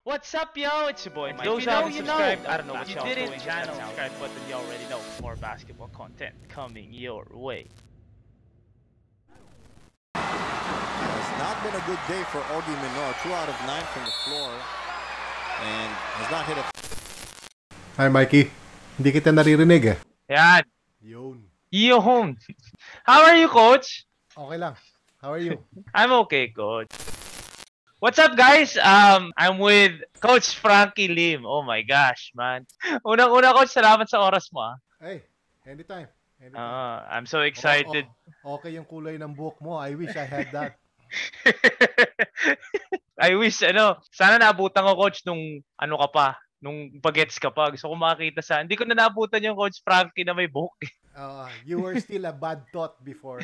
What's up, yo? It's your boy Mike. Those who haven't subscribed, I don't know what y'all doing. Hit that subscribe button. You already know. More basketball content coming your way. It's not been a good day for Ogie Minor. 2 out of 9 from the floor. And has not hit a... Hi, Mikey. Hindi kita naririnig eh. Yan. Yun. How are you, coach? Okay lang. How are you? I'm okay, coach. What's up, guys? I'm with Coach Frankie Lim. Oh my gosh, man. Unang-una, coach, salamat sa oras mo, ah. Hey, anytime. I'm so excited. Okay yung kulay ng buhok mo. I wish I had that. I wish, sana naabutan ko, coach, nung nung bagets ka pa. Gusto ko makakita hindi ko na naabutan yung Coach Frankie na may buhok. You were still a bad thought before.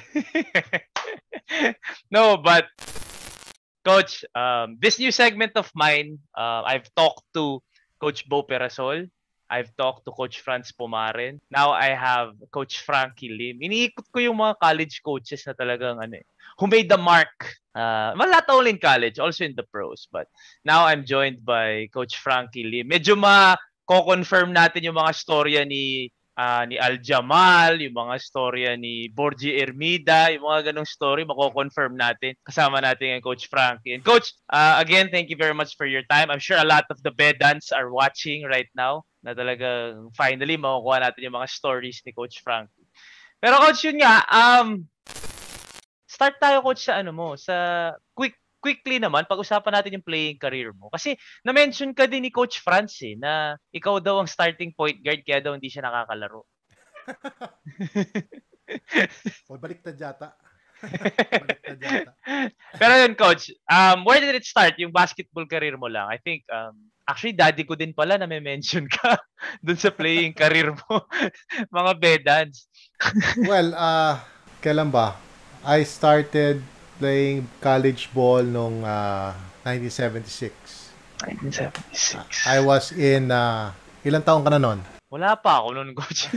No, but Coach, this new segment of mine, I've talked to Coach Bo Perasol. I've talked to Coach Franz Pumaren. Now I have Coach Frankie Lim. Iniikot ko yung mga college coaches na talagang who made the mark. Well, not only in college, also in the pros. But now I'm joined by Coach Frankie Lim. Medyo ma-confirm natin yung mga storya ni Al Jamal, yung mga storya ni Borgie Ermida, yung mga ganong story, mako-confirm natin. Kasama natin ang Coach Frankie. And Coach, again, thank you very much for your time. I'm sure a lot of the Bedans are watching right now na talagang finally makukuha natin yung mga stories ni Coach Frankie. Pero Coach, yun nga, start tayo, Coach, sa quickly naman, pag-usapan natin yung playing career mo. Kasi na-mention ka din ni Coach Franz na ikaw daw ang starting point guard kaya daw hindi siya nakakalaro. Baliktad yata. Pero yun, Coach, where did it start? Yung basketball career mo lang. I think, actually, daddy ko din pala na may mention ka dun sa playing career mo. Mga Bedans. Well, kailan ba? I started playing college ball nung 1976. 1976. I was in, ilang taon ka na nun? Wala pa ako nun, Coach.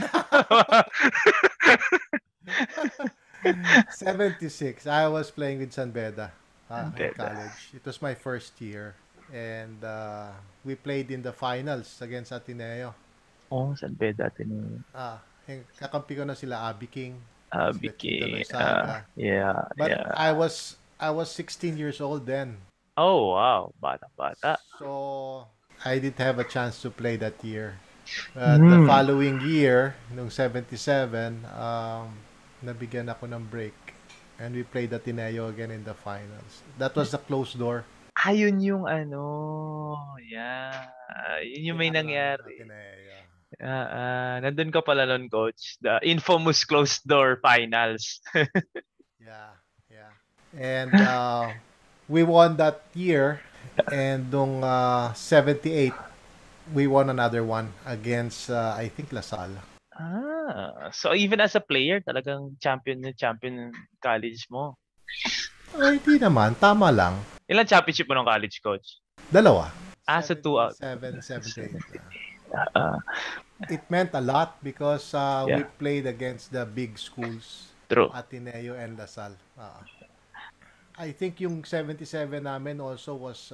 76. I was playing with San Beda in college. It was my first year. And we played in the finals against Ateneo. Oh, San Beda, Ateneo. Kakampi ko na sila Abby King. King. Yeah. But yeah. I was 16 years old then. Oh, wow. Bata. So, I didn't have a chance to play that year. The following year, nung 77, nabigyan ako ng break. And we played Ateneo again in the finals. That was a closed door. Ayun yung yeah. Yun yung may nangyari. Nandun ka pala nun, Coach. The infamous closed door finals. Yeah. And we won that year. And nung 78, we won another one against, I think, LaSalle. So even as a player, talagang champion college mo? Hindi naman. Tama lang. Ilan championship mo ng college, Coach? 2. So 2 out. 7, 8. It meant a lot because we played against the big schools. True. Ateneo and LaSalle. I think yung 77 namin also was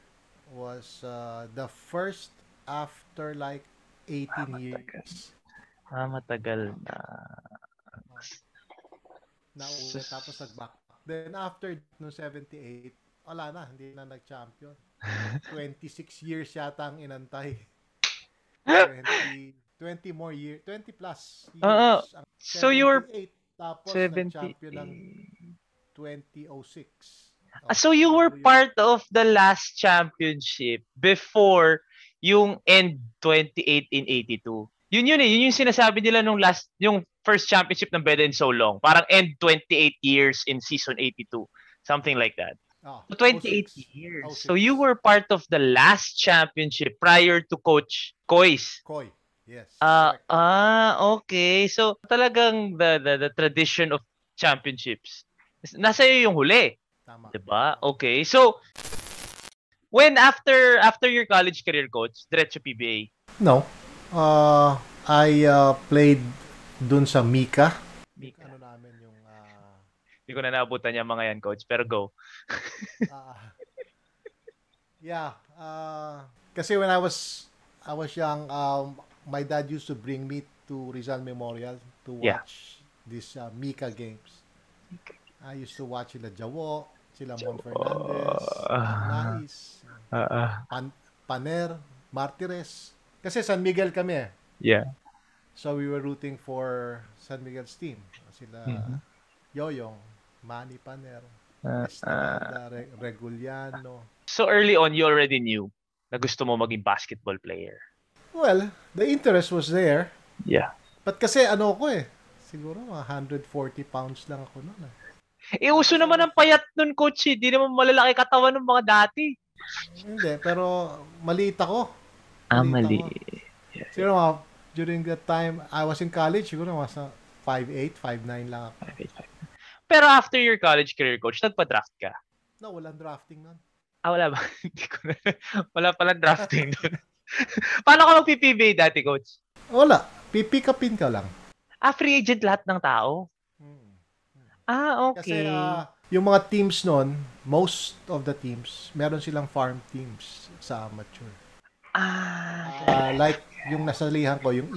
the first after like 18 years. Matagal na. Nauwi tapos nag-back. Then after no 78, wala na, hindi na nag-champion. 26 years yata ang inantay. 20 more years, 20 plus years. So you were tapos nag-champion ng 2006. So you were part of the last championship before yung end 28-82. Yun yung sinasabi nila yung first championship ng Beda in so long. Parang end 28 years in season 82. Something like that. 28 years. 06. So you were part of the last championship prior to Coach Kois. Koy, yes. Okay. So talagang the tradition of championships. Nasa iyo yung huli. Tama. Diba? Okay. So when after your college career, Coach, diretso PBA? No. I played dun sa Mika. Ano namin yung Hindi ko na naabutan yung mga yan, Coach, pero go. Yeah. Kasi when I was young, my dad used to bring me to Rizal Memorial to Yeah. watch these Mika games. I used to watch sila Jawo, sila Mon So, Fernandez, Nais, Pan Paner, Martires. Kasi San Miguel kami eh. yeah. So we were rooting for San Miguel's team. Sila Mhm. Yoyong, Manny Paner, Uh, uh, Estrada, Reguliano. so early on, you already knew na gusto mo maging basketball player. Well, the interest was there. Yeah. But kasi ano ko eh, siguro mga 140 pounds lang ako noon eh. Uso So, naman ang payat nun, coach. Di naman malalaki katawan ng mga dati. hindi, pero maliit ako. Maliit Mali. ako. Siguro mga, during that time, I was in college, siguro mga 5'8", 5'9 lang ako. Pero after your college career, coach, nagpa-draft ka. No, walang drafting nun. Wala ba? Hindi ko na. Wala pala drafting doon. Paano ka mag-PBA dati, coach? Wala. Pipick upin ka lang. Free agent lahat ng tao? Kasi Okay. yung mga teams nun, most of the teams, meron silang farm teams sa amateur. Like yung nasalihan ko, yung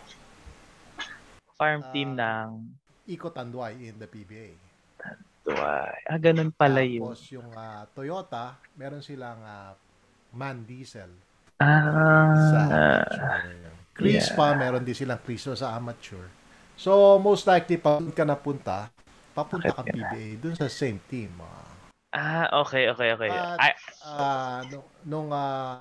Farm team ng Eco Tanduay in the PBA. Dubai. Ganun pala yun. Tapos yung Toyota, meron silang MAN Diesel sa amateur. Crispa, meron din silang Crispa sa amateur. So, most likely, pag ka napunta, papunta kang PBA dun sa same team. Okay. At nung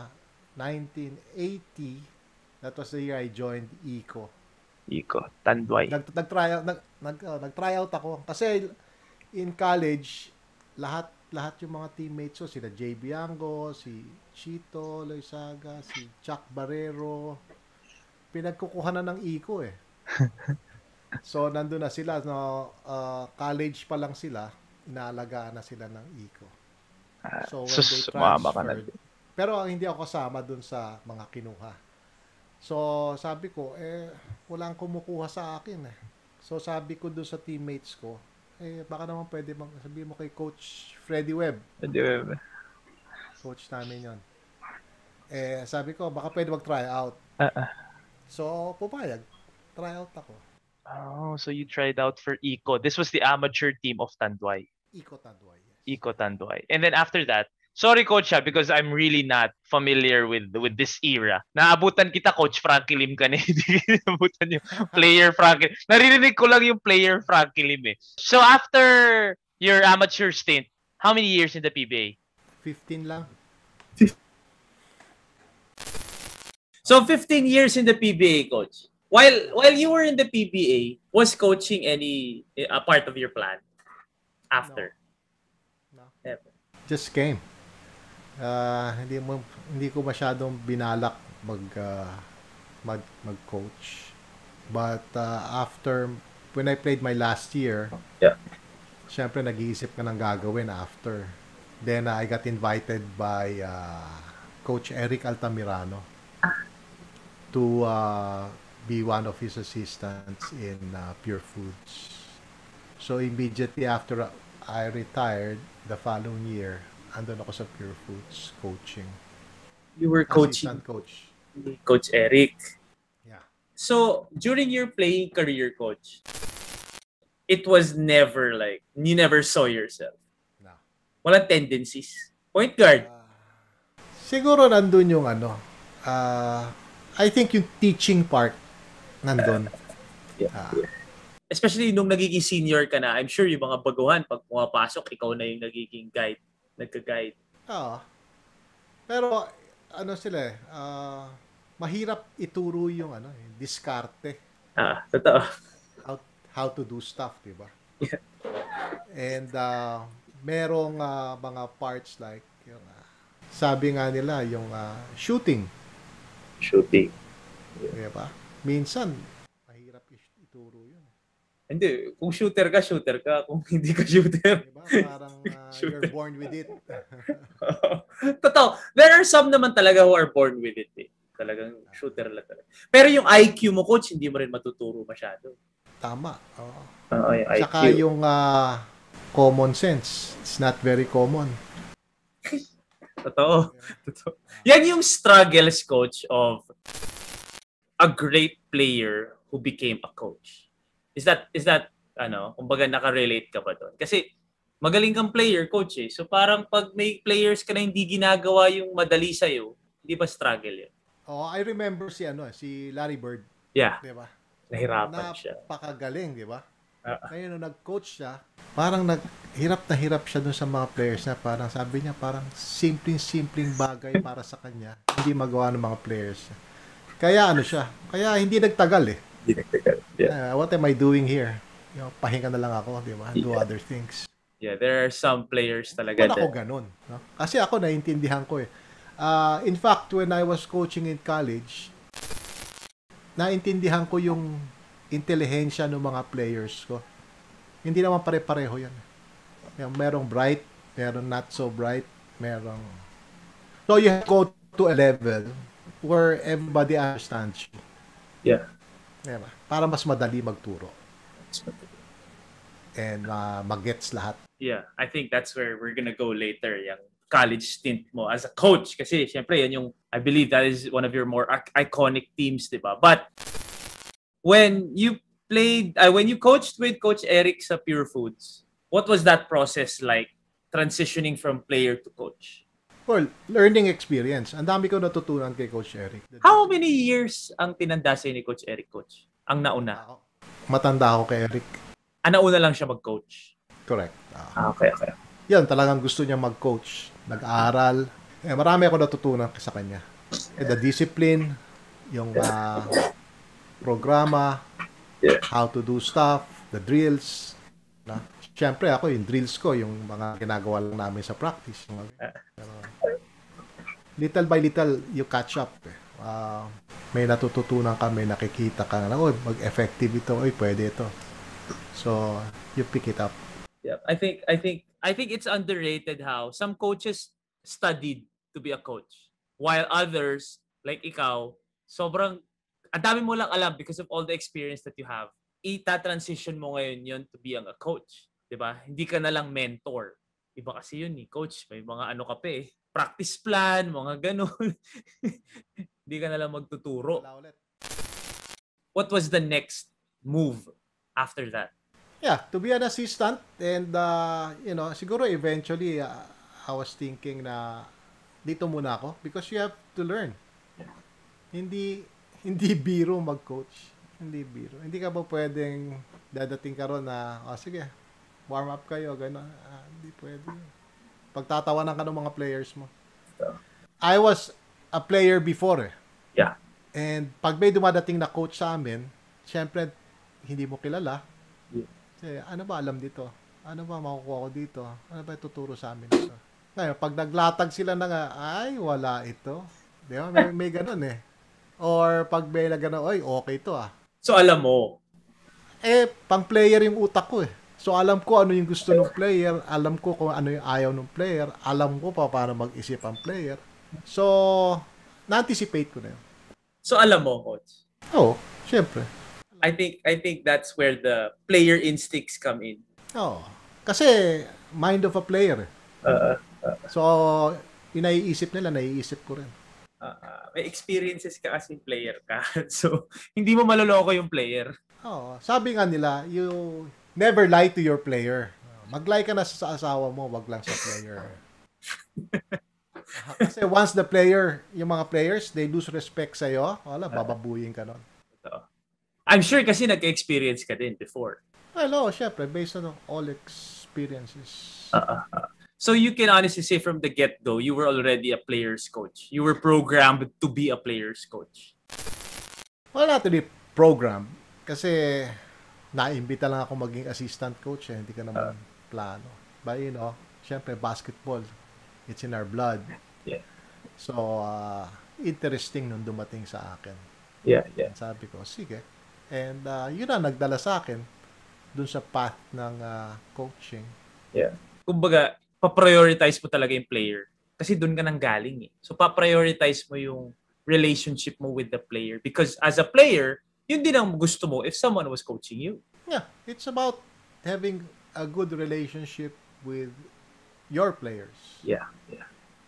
1980, that was the year I joined Eco. Tanduay. Nag-try out ako. Kasi in college, lahat yung mga teammates ko, sila Jay Biango, si Chito Loizaga, si Chuck Barrero, pinagkukuha na ng Eco eh. So, nandun na sila. No, college pa lang sila, inaalagaan na sila ng Eco. So, when they transferred, pero hindi ako kasama dun sa mga kinuha. So, sabi ko, walang kumukuha sa akin eh. So, sabi ko dun sa teammates ko, baka naman pwede sabihin mo kay Coach Freddie Webb. Coach namin yon. Sabi ko, baka pwede mag-try out. So, pupayag. Try out ako. So you tried out for Eco. This was the amateur team of Tanduay. Eco Tanduay, yes. Eco Tanduay. And then after that, sorry, Coach, because I'm really not familiar with this era. Naabutan kita, Coach Frankie Lim ka na. Hindi naabutan yung player Frankie. Naririnig ko lang yung player Frankie Lim eh. So after your amateur stint, how many years in the PBA? 15 lang. So 15 years in the PBA, Coach. While you were in the PBA, was coaching a part of your plan after? No. Ever. Just came. Hindi ko masyadong binalak mag-coach. But after when I played my last year, syempre nag-iisip ka ng gagawin after. Then I got invited by Coach Eric Altamirano to be one of his assistants in Pure Foods. So immediately after I retired, the following year, andun ako sa Pure Foods coaching. You were coaching Assistant coach. Coach Eric. Yeah. So during your playing career, Coach, it was never like you never saw yourself. No. Walang tendencies. Point guard. Siguro nandun yung I think yung teaching part nandun. Especially nung nagiging senior ka na, I'm sure yung mga baguhan, pag pumapasok, ikaw na yung nagiging guide, nagka-guide. Oo. Pero, sila mahirap ituro yung diskarte. Totoo. How to do stuff, diba? Yeah. And, merong mga parts like, yung, sabi nga nila, yung shooting. Diba? Minsan, mahirap ituro yun. Hindi. Kung shooter ka. Kung hindi ka shooter. Diba? Parang you're born with it. Totoo. There are some naman talaga who are born with it. Talagang shooter lang talaga. Pero yung IQ mo, Coach, hindi mo rin matuturo masyado. Tama. Oo. Yung Saka IQ. yung common sense. It's not very common. Totoo. Totoo. Yan yung struggles, coach, of a great player who became a coach. Is that kumbaga naka-relate ka ba doon? Kasi magaling kang player, coach eh. So parang pag may players ka na hindi ginagawa yung madali sa'yo, hindi ba struggle yun? Oh, I remember si Larry Bird. Yeah. Di ba? Nahirapan siya. Napakagaling, di ba? Ngayon, nung nag-coach siya, parang hirap na hirap siya dun sa mga players na parang sabi niya, parang simpleng bagay para sa kanya. Hindi magawa ng mga players. Kaya kaya hindi nagtagal eh. Hindi nagtagal. Yeah. What am I doing here? Pahinga na lang ako, di ba? Do other things. Yeah, there are some players talaga. Wala ako ganun. No? Kasi ako, naiintindihan ko eh. In fact, when I was coaching in college, naintindihan ko yung intelihensya ng mga players ko. Hindi naman pare-pareho yan. Merong bright, merong not so bright, merong... So you have to go to a level where everybody understands you. Yeah. Diba? Para mas madali magturo. And mag-gets lahat. Yeah, I think that's where we're gonna go later, yung college stint mo as a coach. Kasi syempre, yan yung, I believe that is one of your more iconic teams, diba? But when you coached with Coach Eric sa Pure Foods, what was that process like, transitioning from player to coach? Well, learning experience. Ang dami ko natutunan kay Coach Eric. How many years ang tinanda sa'yo ni Coach Eric, Coach? Ang nauna? Matanda ako kay Eric. Nauna lang siya mag-coach? Correct. Okay. Yan, talagang gusto niya mag-coach. Nag-aaral. Marami ako natutunan sa kanya. The discipline, yung programa, how to do stuff, the drills. Siyempre ako, yung drills ko, yung mga ginagawa lang namin sa practice. Little by little, you catch up. May natututunan ka, may nakikita ka na, mag-effective ito, pwede ito. So, you pick it up. Yeah, I think it's underrated how some coaches studied to be a coach, while others, like ikaw, sobrang ang dami mo lang alam because of all the experience that you have. Ita-transition mo ngayon yun to being a coach. Diba? Hindi ka na lang mentor. Iba kasi yun coach. May mga ano ka pa practice plan, mga ganun. Hindi ka na lang magtuturo. What was the next move after that? Yeah, to be an assistant and siguro eventually I was thinking na dito muna ako because you have to learn. Hindi biro mag-coach. Hindi biro. Hindi ka ba pwedeng dadating ka ron na sige, warm up kayo, gano'n. Hindi pwede. Pagtatawanan ka ng mga players mo. I was a player before Yeah. And pag may dumadating na coach sa amin, syempre hindi mo kilala. Kasi, ano ba alam dito? Ano ba makukuha ko dito? Ano ba ituturo sa amin ito? Ngayon, pag naglatag sila na nga, ay, wala ito. Di ba? May ganun Or pag may na ganun, okay to So, alam mo? Pang player yung utak ko So, alam ko ano yung gusto ng player. Alam ko kung ano yung ayaw ng player. Alam ko pa paano mag-isip ang player. So, na-anticipate ko na yun. So, alam mo, coach? Oo, syempre. I think that's where the player instincts come in. Oo. Kasi, mind of a player. So, yung naiisip nila, naiisip ko rin. May experiences ka kasi player ka. So, hindi mo maloloko yung player. Oo. Sabi nga nila, you never lie to your player. Mag-lie ka na sa asawa mo, wag lang sa player. Kasi once the player, yung mga players, they lose respect sa'yo, bababuyin ka nun. I'm sure kasi nag-experience ka din before. Hello, syempre, based on all experiences. So you can honestly say from the get-go, you were already a player's coach. You were programmed to be a player's coach. Well, not to be programmed. Kasi naimbita lang ako maging assistant coach. Hindi ka naman plano. But syempre, basketball, it's in our blood. Yeah. So, interesting nung dumating sa akin. Yeah. Sabi ko, sige. And yun na, nagdala sa akin dun sa path ng coaching. Yeah. Kumbaga, pa-prioritize mo talaga yung player. Kasi dun ka nang galing So, pa-prioritize mo yung relationship mo with the player. Because as a player, yun din ang gusto mo if someone was coaching you. Yeah. It's about having a good relationship with your players. Yeah.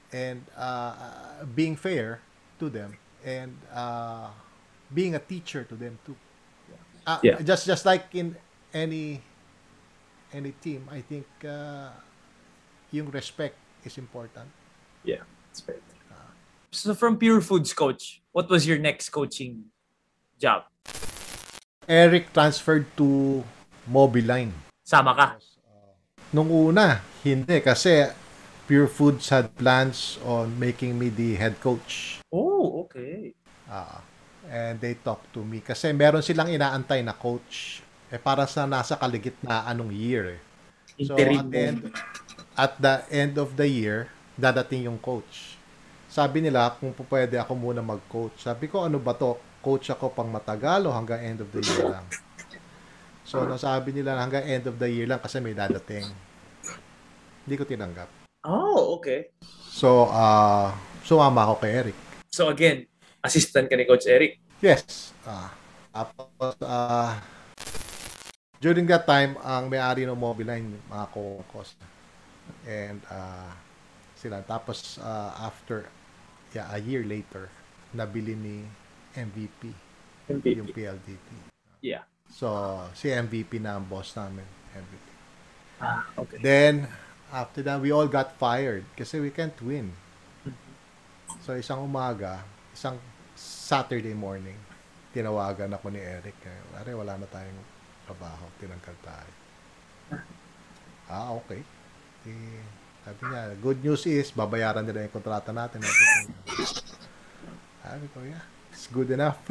and being fair to them, and being a teacher to them too. Yeah. Just like in any team, I think yung respect is important. Yeah. That's fair. So from Pure Foods, coach, what was your next coaching job? Eric transferred to Mobiline. Sama ka? Nung una, hindi kasi Pure Foods had plans on making me the head coach. Oh, okay. And they talked to me kasi meron silang inaantay na coach. Para sa nasa kaligitnaan ng year. So Interim. at the end of the year, dadating yung coach. Sabi nila kung pwede ako muna mag-coach. Sabi ko, ano ba to? Coach ako pang matagal o hanggang end of the year lang? So, nasabi nila hanggang end of the year lang kasi may dadating. Hindi ko tinanggap. Oh, okay. So, sumama ako kay Eric. So again, assistant ka ni Coach Eric? Yes. Tapos, during that time, ang may-ari ng Mobiline, mga co-host. And, sila. Tapos, after, a year later, nabili ni MVP. Yung PLDT. Yeah. So, si MVP na ang boss namin. MVP. Okay. Then, after that, we all got fired kasi we can't win. So, isang umaga, isang Saturday morning, tinawagan ako ni Eric. Pare, wala na tayong trabaho. Tinanggal tayo. Okay. Sabi niya, good news is, babayaran nila yung kontrata natin. Sabi ko, yeah, it's good enough.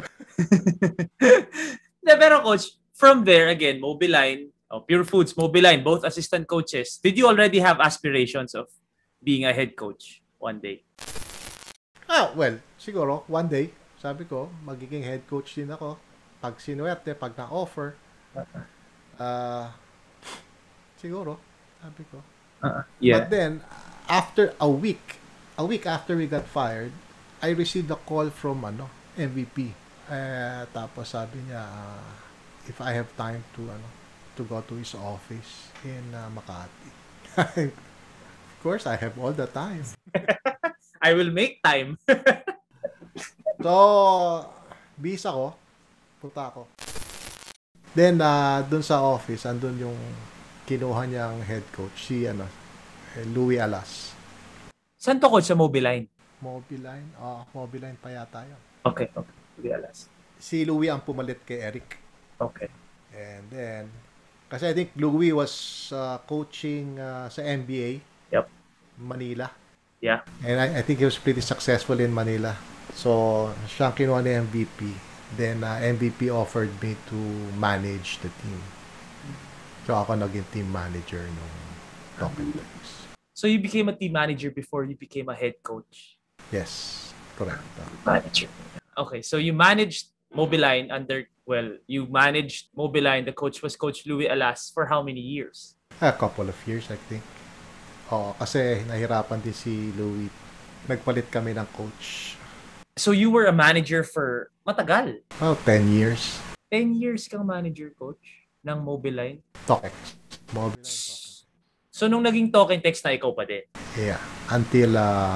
Pero coach, from there, again, Mobiline, Pure Foods, Mobiline, both assistant coaches, did you already have aspirations of being a head coach one day? Well, siguro, one day, sabi ko, magiging head coach din ako. Pag sinuwerte, pag na-offer, siguro, sabi ko. Yeah. But then, after a week after we got fired, I received a call from MVP. Tapos sabi niya, if I have time to go to his office in Makati. Of course, I have all the time. I will make time. So, bis ako, punta ako. Then, dun sa office, andun yung kinuha niyang head coach, si Louis Alas. Saan to coach sa Mobiline? Mobiline? Mobiline pa yata yun. Okay. Louis Alas. Si Louis ang pumalit kay Eric. Okay. And then, kasi I think Louis was coaching sa NBA. Yep. Manila. Yeah. And I think he was pretty successful in Manila. So, siya ang kinuha ni MVP. Then, MVP offered me to manage the team. So, ako naging team manager nung Talking Tex. So, you became a team manager before you became a head coach? Yes, correct. Manager. Okay, so you managed Mobiline you managed Mobiline, the coach was Coach Louis Alas for how many years? A couple of years, I think. Kasi nahirapan din si Louis. Nagpalit kami ng coach. So you were a manager for matagal? 10 years. 10 years kang manager, coach, ng Mobiline? Talk. Mobiline Talk. So nung naging Talking Text na ikaw pa din? Yeah, until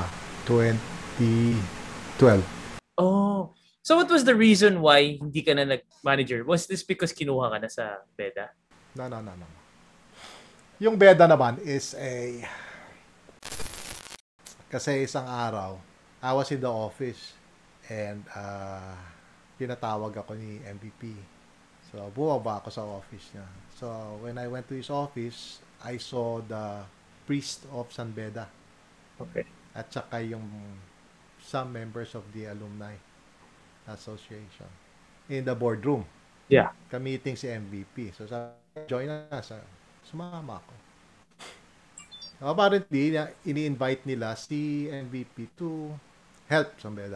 2012. Oh, so what was the reason why hindi ka na nag-manager? Was this because kinuha ka na sa Beda? No. Yung Beda naman is kasi isang araw, I was in the office and pinatawag ako ni MVP. So, bumaba ako sa office niya. So, when I went to his office, I saw the priest of San Beda. Okay. At saka yung some members of the alumni association in the boardroom. Yeah. Ka-meeting si MVP. So, join na. Sumama ako. Apparently, ini-invite nila si MVP to help San Beda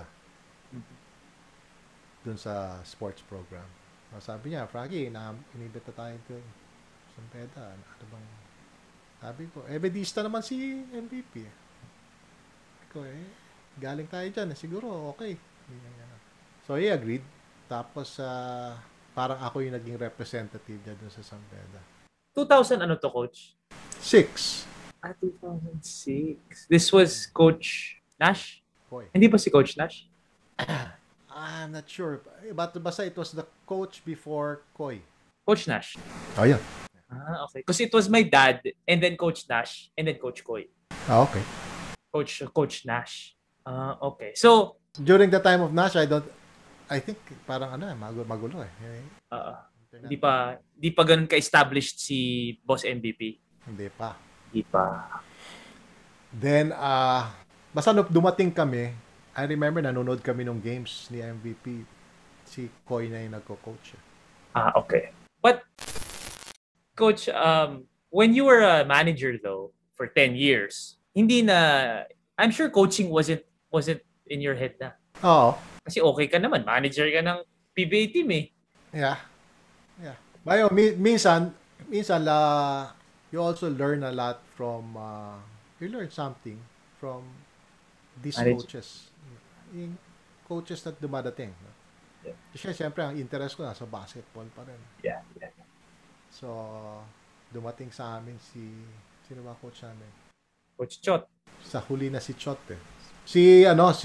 dun sa sports program. Sabi niya, Froggy, inibita tayo to San Beda. Ano bang sabi ko, bedista naman si MVP. Ko galing tayo dyan. Siguro, okay. So, he agreed. Tapos, parang ako yung naging representative niya dun sa San Beda. 2000 ano to, coach? 6. 2006. This was Coach Nash? Koy. Hindi ba si Coach Nash? I'm not sure. But basta it was the coach before Koy. Coach Nash. Oh, yeah. Okay. Because it was my dad, and then Coach Nash, and then Coach Koy. Okay. Coach Nash. Okay. So, During the time of Nash, I think parang magulo eh. Di pa ganun ka-established si Boss MVP. Hindi pa. Di pa. Then, basta dumating kami, I remember nanonood kami ng games ni MVP. Si Koy na yung nagko-coach. Okay. But, Coach, when you were a manager though, for 10 years, I'm sure coaching wasn't in your head na. Oo. Kasi okay ka naman, manager ka ng PBA team eh. Yeah. Bayo, minsan you also learn a lot from you learn something from these coaches. Yung coaches na dumadating. Yeah. Kasi siyempre ang interest ko nasa basketball pa rin. Yeah. So, dumating sa amin sino ba coach namin? Coach Chot. Sa huli na si Chot eh. Si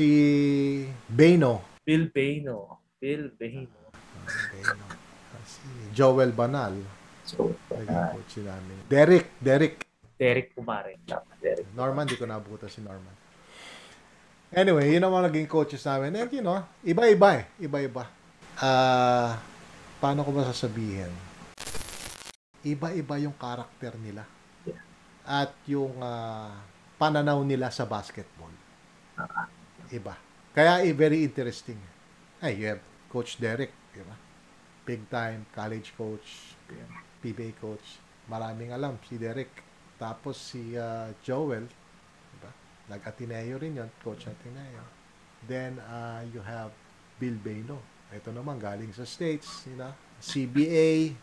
Beno. Bill Beno. Si Joel Banal. Coach namin. Derek Pumare. Norman, di ko nabuta si Norman. Anyway, yun ang mga naging coaches namin. And iba-iba eh. Iba-iba. Paano ko ba sasabihin? Iba-iba yung karakter nila. Yeah. At yung pananaw nila sa basketball. Iba. Kaya very interesting. You have Coach Derek, diba? Big time college coach, PBA coach. Maraming alam si Derek. Tapos si Joel, diba? Nag-Ateneo rin yun, coach Ateneo. Then you have Bill Beno. Ito naman galing sa States, CBA,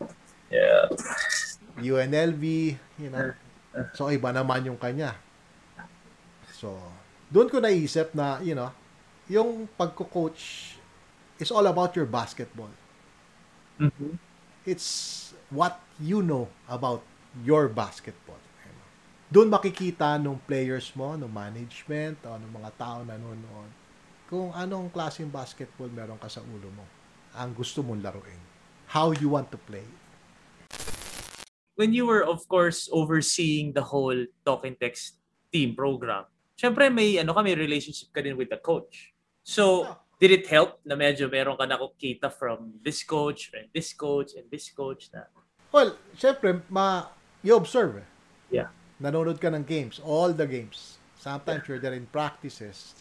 UNLV, So iba naman yung kanya. So doon ko naisip na, yung pagko-coach is all about your basketball. Mm-hmm. It's what you know about your basketball. Doon makikita nung players mo, nung management, o nung mga tao na nanonood, kung anong klaseng basketball meron ka sa ulo mo. Ang gusto mong laruin. How you want to play. When you were, of course, overseeing the whole Talk and Text team program, syempre may relationship ka din with the coach. So, did it help na medyo meron ka nakukita from this coach and this coach and this coach na? Well, syempre, you observe. Yeah. Nanonood ka ng games, all the games. Sometimes you're there in practices.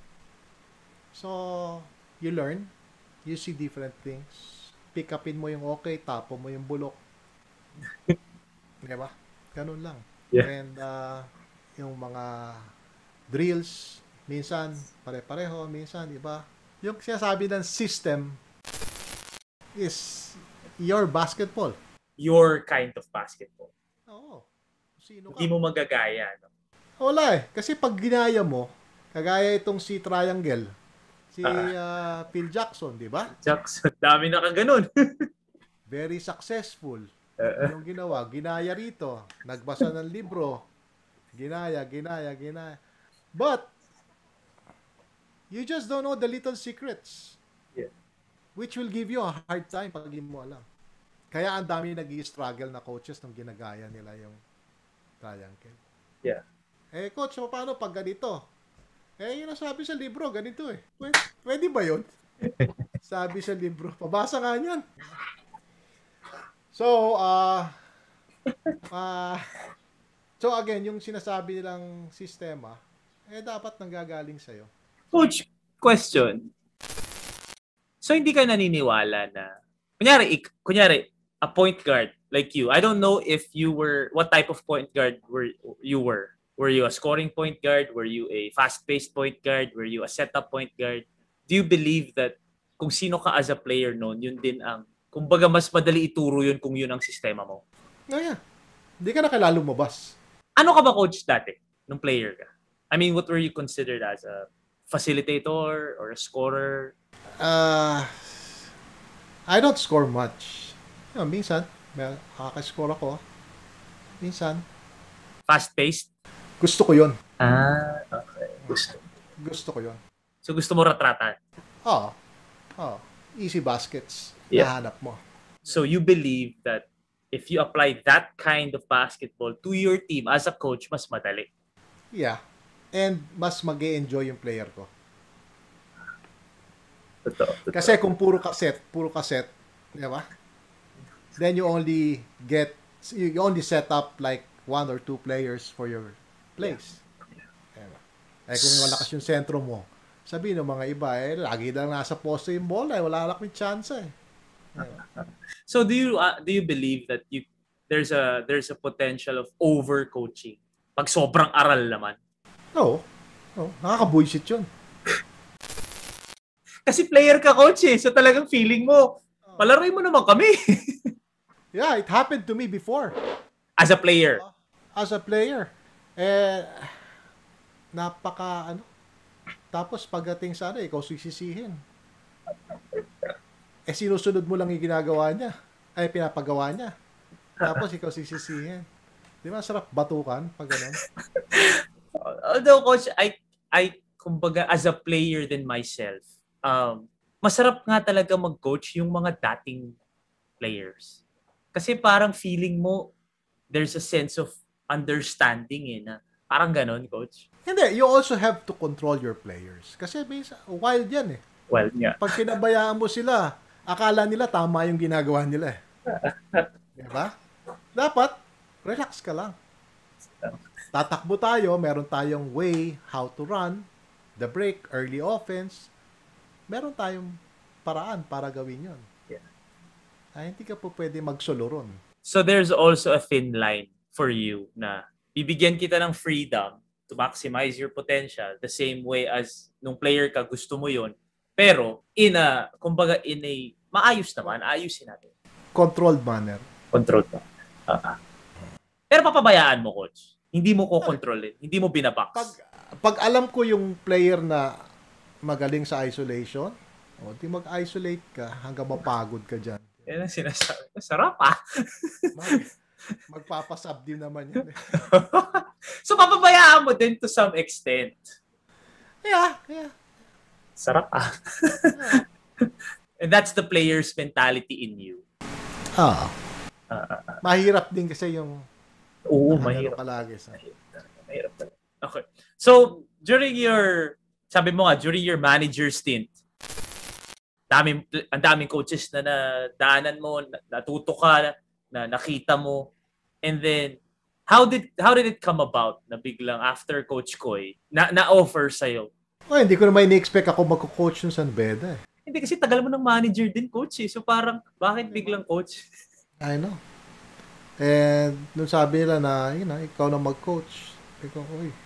So, you learn. You see different things. Pick upin mo yung okay, tapo mo yung bulok. Diba? Ganun lang. Yeah. And yung mga drills, minsan pare-pareho, minsan iba. Yung sinasabi ng system is your basketball. Your kind of basketball. Oo. Sino ka? Hindi mo magagaya. No? Wala eh. Kasi pag ginaya mo, kagaya itong si Triangle, si Phil Jackson, di ba? Jackson, dami na kaganon. Very successful. Yung ginawa, ginaya rito. Nagbasa ng libro. Ginaya. But, you just don't know the little secrets. Yeah. Which will give you a hard time pag hindi mo alam. Kaya ang dami nag-i-struggle na coaches nung ginagaya nila yung triangle. Yeah. Coach, paano pag ganito? Yun ang sabi sa libro, ganito eh. Pwede ba yun? Sabi sa libro. Pabasa nga niyan. So, so again, yung sinasabi nilang sistema, dapat nanggagaling sa'yo. Coach, question. So, hindi ka naniniwala na, kunyari, a point guard like you. I don't know if you were, what type of point guard you were. Were you a scoring point guard? Were you a fast-paced point guard? Were you a setup point guard? Do you believe that kung sino ka as a player noon, yun din ang, kumbaga mas madali ituro yun kung yun ang sistema mo? Yeah. Hindi ka na kailangan lumabas. Ano ka ba coach dati nung player ka? I mean, what were you considered as a facilitator or a scorer? I don't score much. Minsan, makaka-score ako. Minsan. Fast-paced? Gusto ko yun. Okay. Gusto. Gusto ko yun. So gusto mo ratratan. Oo. Easy baskets. Yeah. Nahanap mo. So you believe that if you apply that kind of basketball to your team as a coach, mas madali. Yeah. And mas mag-e-enjoy yung player ko. Totoo. Kasi kung puro cassette, di ba? Then you only set up like 1 or 2 players for your plays. Diba? Kung may malakas yung sentro mo, sabihin ng mga iba, lagi lang nasa poste yung bola, wala lang may chance eh. Diba? So do you believe that there's a potential of overcoaching pag sobrang aral naman? No. Nakaka-bullshit yun. Kasi player ka, coach eh. So talagang feeling mo, palaroin mo naman kami. Yeah, it happened to me before. As a player. As a player. Tapos pagdating sa ikaw sisisihin. Sinusunod mo lang yung ginagawa niya. Pinapagawa niya. Tapos ikaw sisisihin. Di ba, sarap batukan pag ganun? Although, coach, I kumbaga, as a player din myself, masarap nga talaga mag-coach yung mga dating players. Kasi parang feeling mo, there's a sense of understanding na parang ganon, coach. Hindi, you also have to control your players. Kasi wild yan eh. Well, yeah. Pag pinabayaan mo sila, akala nila tama yung ginagawa nila eh. Diba? Dapat, relax ka lang. Tatakbo tayo, meron tayong way how to run, the break, early offense. Meron tayong paraan para gawin yun. Yeah. Hindi ka po pwede magsolo ron. So there's also a thin line for you na bibigyan kita ng freedom to maximize your potential the same way as nung player ka gusto mo yun. Pero kumbaga in a maayos naman, ayusin natin. Controlled manner. Controlled ba? Pero papabayaan mo, coach. Hindi mo ko-controlin. Hindi mo binabox. Pag alam ko yung player na magaling sa isolation, di mag-isolate ka hanggang mapagod ka dyan. Yan ang sinasabi. Sarap ah. Magpapasub din naman yan. So papabayaan mo din to some extent. Yeah. Sarap ah. And that's the player's mentality in you. Mahirap din kasi yung mahirap. Palagi Mahirap. Okay. So, during your manager stint, ang daming coaches na nadaanan mo, natuto ka, na nakita mo, and then how did it come about na biglang after Coach Koy na-offer sa'yo? Hindi ko naman ini-expect ako magko-coach ng San Beda eh. Hindi kasi tagal mo ng manager din, coach eh. So parang, bakit biglang coach? I know. And nung sabi nila na, ikaw na mag-coach. Ikaw,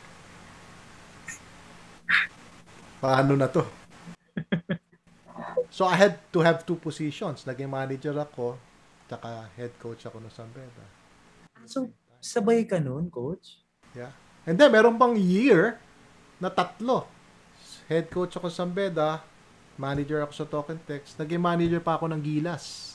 paano na to? So I had to have 2 positions. Naging manager ako, tsaka head coach ako ng San Beda. So, sabay ka nun, coach? Yeah. And then, meron pang year na 3. Head coach ako sa San Beda, manager ako sa Talk and Text, naging manager pa ako ng Gilas.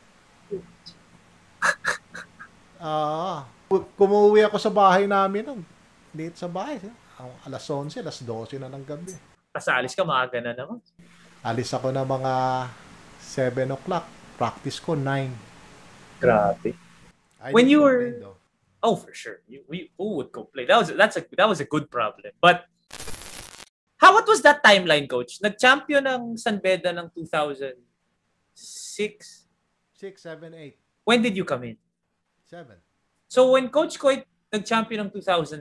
Kumuwi ako sa bahay namin, late sa bahay. Alas 11, alas 12 na ng gabi. Kasi alis ka, maaga na naman. Alis ako na mga 7 o'clock. Practice ko 9. Grabe. When you were... for sure. Who would complain? That was a good problem. But what was that timeline, coach? Nag-champion ng San Beda ng 2006? 6, 7, 8. When did you come in? 7. So when Coach Koy nag-champion ng 2006,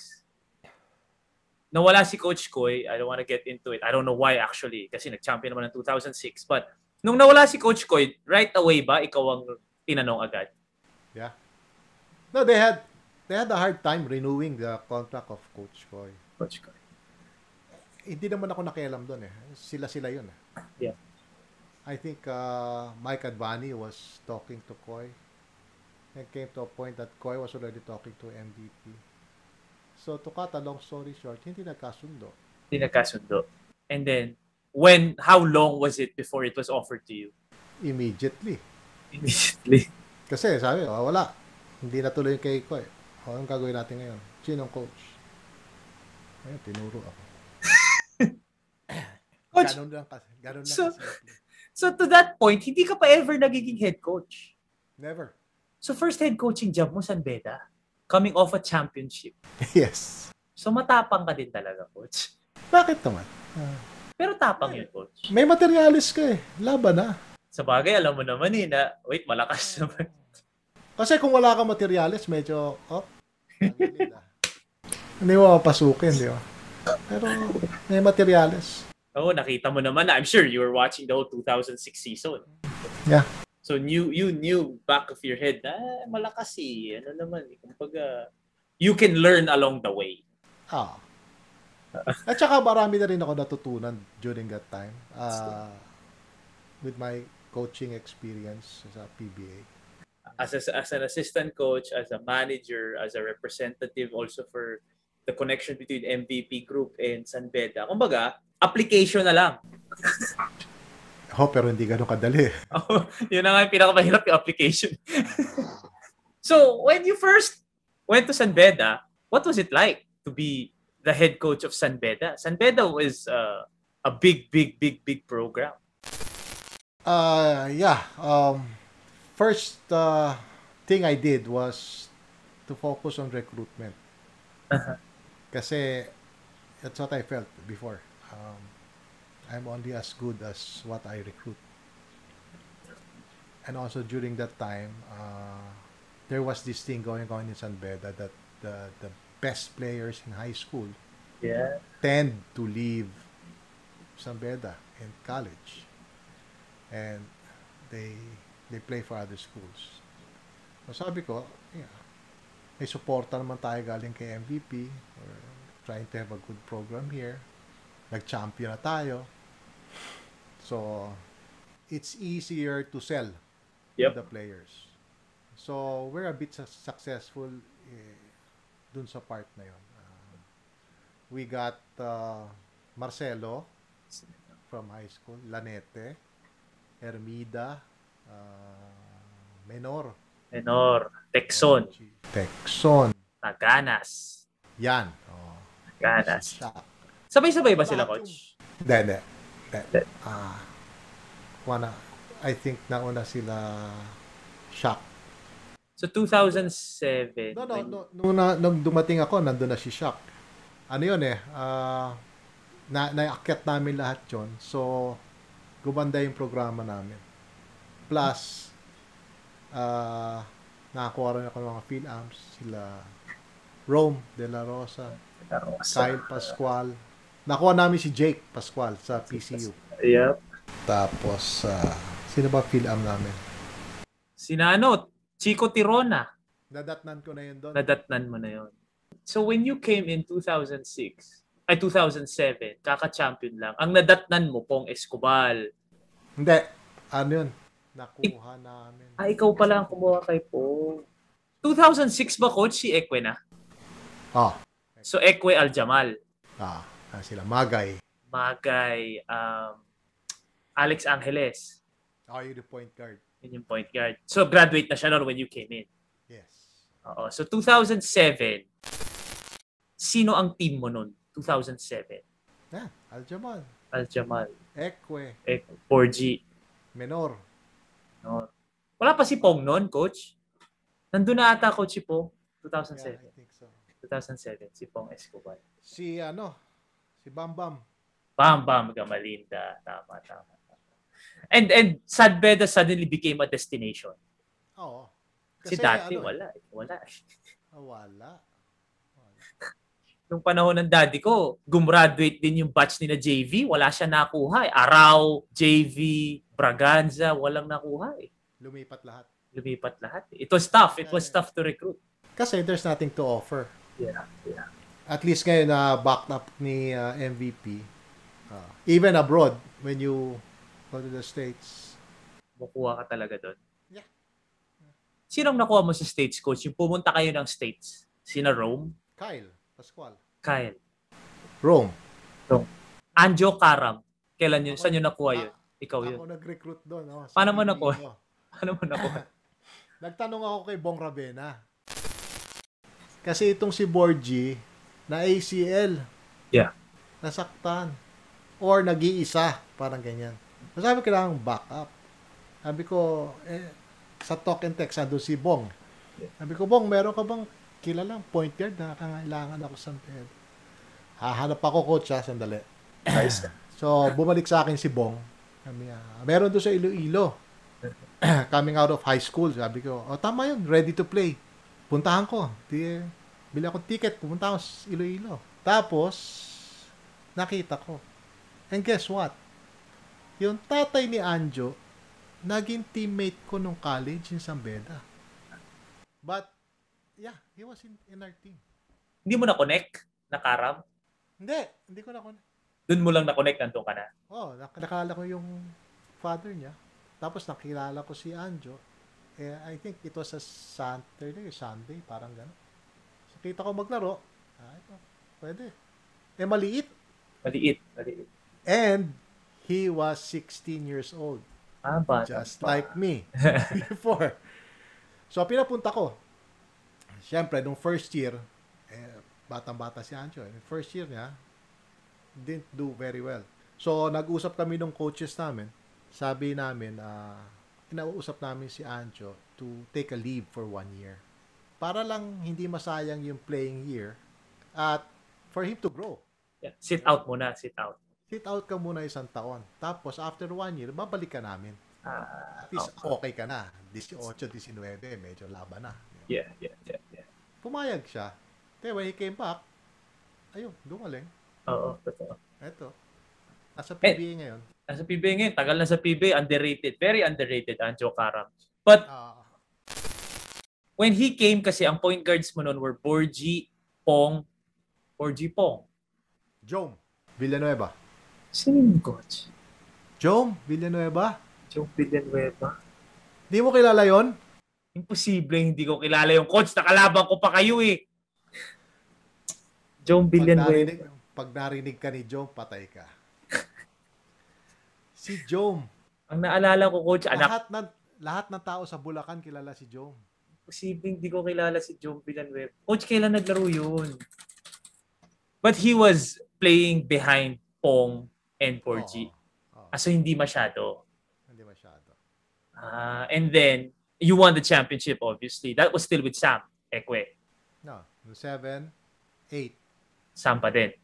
nawala si Coach Koy. I don't want to get into it. I don't know why actually kasi nag-champion naman ng 2006. But nung nawala si Coach Koy, right away ba ikaw ang tinanong agad? Yeah. No, they had a hard time renewing the contract of Coach Koy. Coach Koy. Hindi naman ako nakialam doon eh. Sila yun eh. Yeah. I think Mike Advani was talking to Koy. It came to a point that Koy was already talking to MVP. So to cut a long story short, hindi nagkasundo. And then, how long was it before it was offered to you? Immediately. Immediately. Kasi sabi, wala. Hindi natuloy kay Koy. Anong gagawin natin ngayon? Sinong coach? Ayun, tinuro ako. Coach, Ganun lang So- kasimple. so to that point, hindi ka pa ever nagiging head coach. Never. So first head coaching job mo, San Beda, coming off a championship. Yes. So matapang ka din talaga, coach. Bakit naman? Pero tapang yun, coach. May materialis ka eh. Laban na. Sa bagay, alam mo naman na, wait, malakas naman. Kasi kung wala kang materialis, medyo, hindi mo mapasukin, di ba? Pero may materialis. Oo, nakita mo naman na. I'm sure you were watching the whole 2006 season. Yeah. So you knew back of your head na malakas eh. Ano naman, kumbaga, you can learn along the way. At saka marami na rin ako natutunan during that time with my coaching experience sa PBA. As an assistant coach, as a manager, as a representative also for the connection between MVP Group and San Beda. Kumbaga, application na lang. Pero hindi ganun kadali. Yun na nga yung pinakamahirap yung application. So, when you first went to San Beda, what was it like to be the head coach of San Beda? San Beda was a big program. First thing I did was to focus on recruitment. Kasi that's what I felt before. I'm only as good as what I recruit. And also during that time, there was this thing going on in San Beda that the best players in high school tend to leave San Beda in college. And they play for other schools. So sabi ko, may suporta naman tayo galing kay MVP. We're trying to have a good program here. Nag-champion na tayo. So, it's easier to sell to the players. So, we're a bit successful dun sa part na yun. We got Marcelo from high school, Lanete, Hermida, Menor, Texon, Taganas. Yan. Taganas. Siya. Sabay-sabay ba sila, coach? Hindi. I think nauna sila Shaq. So 2007. No. Nung dumating ako, nandun na si Shaq. Ano yun naakyat namin lahat yun. So, gumanda yung programa namin. Plus, nakakuha rin ako ng mga Phil-Amps. Sila Rome De La Rosa, Kyle Pascual. Nakuha namin si Jake Pascual sa PCU. Yep. Tapos, sino ba Phil-Am namin? Sinano, Chico Tirona. Nadatnan ko na yun doon. Nadatnan mo na yun. So when you came in 2007, kaka-champion lang. Ang nadatnan mo, Pong Escobal. Hindi. Ano yun? Nakuha namin. Ikaw pala ang kumuha kay Pong. 2006 ba, coach, si Ekwe na? So Ekwe Aljamal. Sila Magay. Alex Angeles. Yun yung point guard. Yun yung point guard. So graduate na siya noon when you came in. Yes. So 2007, sino ang team mo noon? 2007. Aljamal. Ekwe. 4G. Menor. No. Wala pa si Pong noon, coach? Nandun na ata, coach, si Pong. 2007. Yeah, I think so. 2007, si Pong Escobar. Si Bambam. Bam Gamalinda. Tama. And San Beda suddenly became a destination. Oo. Kasi dati, wala. Wala. Nung panahon ng daddy ko, gumraduate din yung batch ni na JV. Wala siya nakuha. Araw, JV, Braganza, walang nakuha. Lumipat lahat. It was tough. It was tough to recruit. Kasi there's nothing to offer. Yeah. At least ngayon na backed up ni MVP. Even abroad, when you go to the States. Makuha ka talaga doon. Yeah. Sinong nakuha mo sa States, coach? Yung pumunta kayo ng States? Sina Rome? Kyle Pascual. Rome. Anjo Karam. Kailan yun? Saan yun nakuha yun? Ikaw yun. Ako nag-recruit doon. Paano mo nakuha? Nagtanong ako kay Bong Ravena. Kasi itong si Borgie na ACL. Yeah. Nasaktan. or nag-iisa, parang ganyan. So, sabi ko, kailangan backup. Sabi ko, sa talk and text, doon si Bong. Sabi ko, Bong, meron ka bang kilalang point guard na kailangan ako sa Pedro? Hahanap ako, coach, sandali. Nice. So, bumalik sa akin si Bong. Sabi, meron doon sa Iloilo. Coming out of high school. Sabi ko, tama yun, ready to play. Puntahan ko. Bili ako ticket, pumunta ako sa Iloilo. Tapos, nakita ko. And guess what? Yung tatay ni Anjo, naging teammate ko nung college in San Beda. But, yeah, he was in our team. Hindi mo na-connect na Karam? Hindi ko na-connect. Doon mo lang na-connect, nandun ka na? Nakakala ko yung father niya. Tapos nakilala ko si Anjo. I think it was a Saturday, Sunday, parang gano'n. So, kita ko maglaro. Ito, pwede. Maliit. Maliit. And he was 16 years old. Just like me before. So, pinapunta ko. Siyempre, nung first year, batang-bata si Anjo. First year niya, didn't do very well. So, nag-usap kami nung coaches namin. Sabi namin, inausap namin si Anjo to take a leave for 1 year. Para lang hindi masayang yung playing year at for him to grow. Yeah. Sit out muna, sit out. Sit out ka muna 1 taon. Tapos, after 1 year, babalik ka namin. At least, okay ka na. 18, 19, medyo laban na. Yeah. Pumayag siya. Then, when he came back, ayun, gumaling. Oo, totoo. Eto. Nasa PBA ngayon. Nasa PBA ngayon. Tagal na sa PBA. Underrated. Very underrated, Anjo Karam. But, when he came, kasi ang point guards mo noon were Borgie, Pong. Jome Villanueva. Sino yung coach? Jome Villanueva. Di mo kilala yon? Imposible hindi ko kilala yung coach. Nakalaban ko pa kayo eh. Jome Villanueva. Pag narinig ka ni Jome, patay ka. Si Jome. Ang naalala ko, coach, anak. Lahat ng tao sa Bulacan kilala si Jome. Posibleng hindi ko kilala si Jome Villanueva. Coach, kailan naglaro yun? But he was playing behind Pong and Borgie. So hindi masyado. And then, you won the championship, obviously. That was still with Sam Ekwe. No, 7, 8. Sam pa din.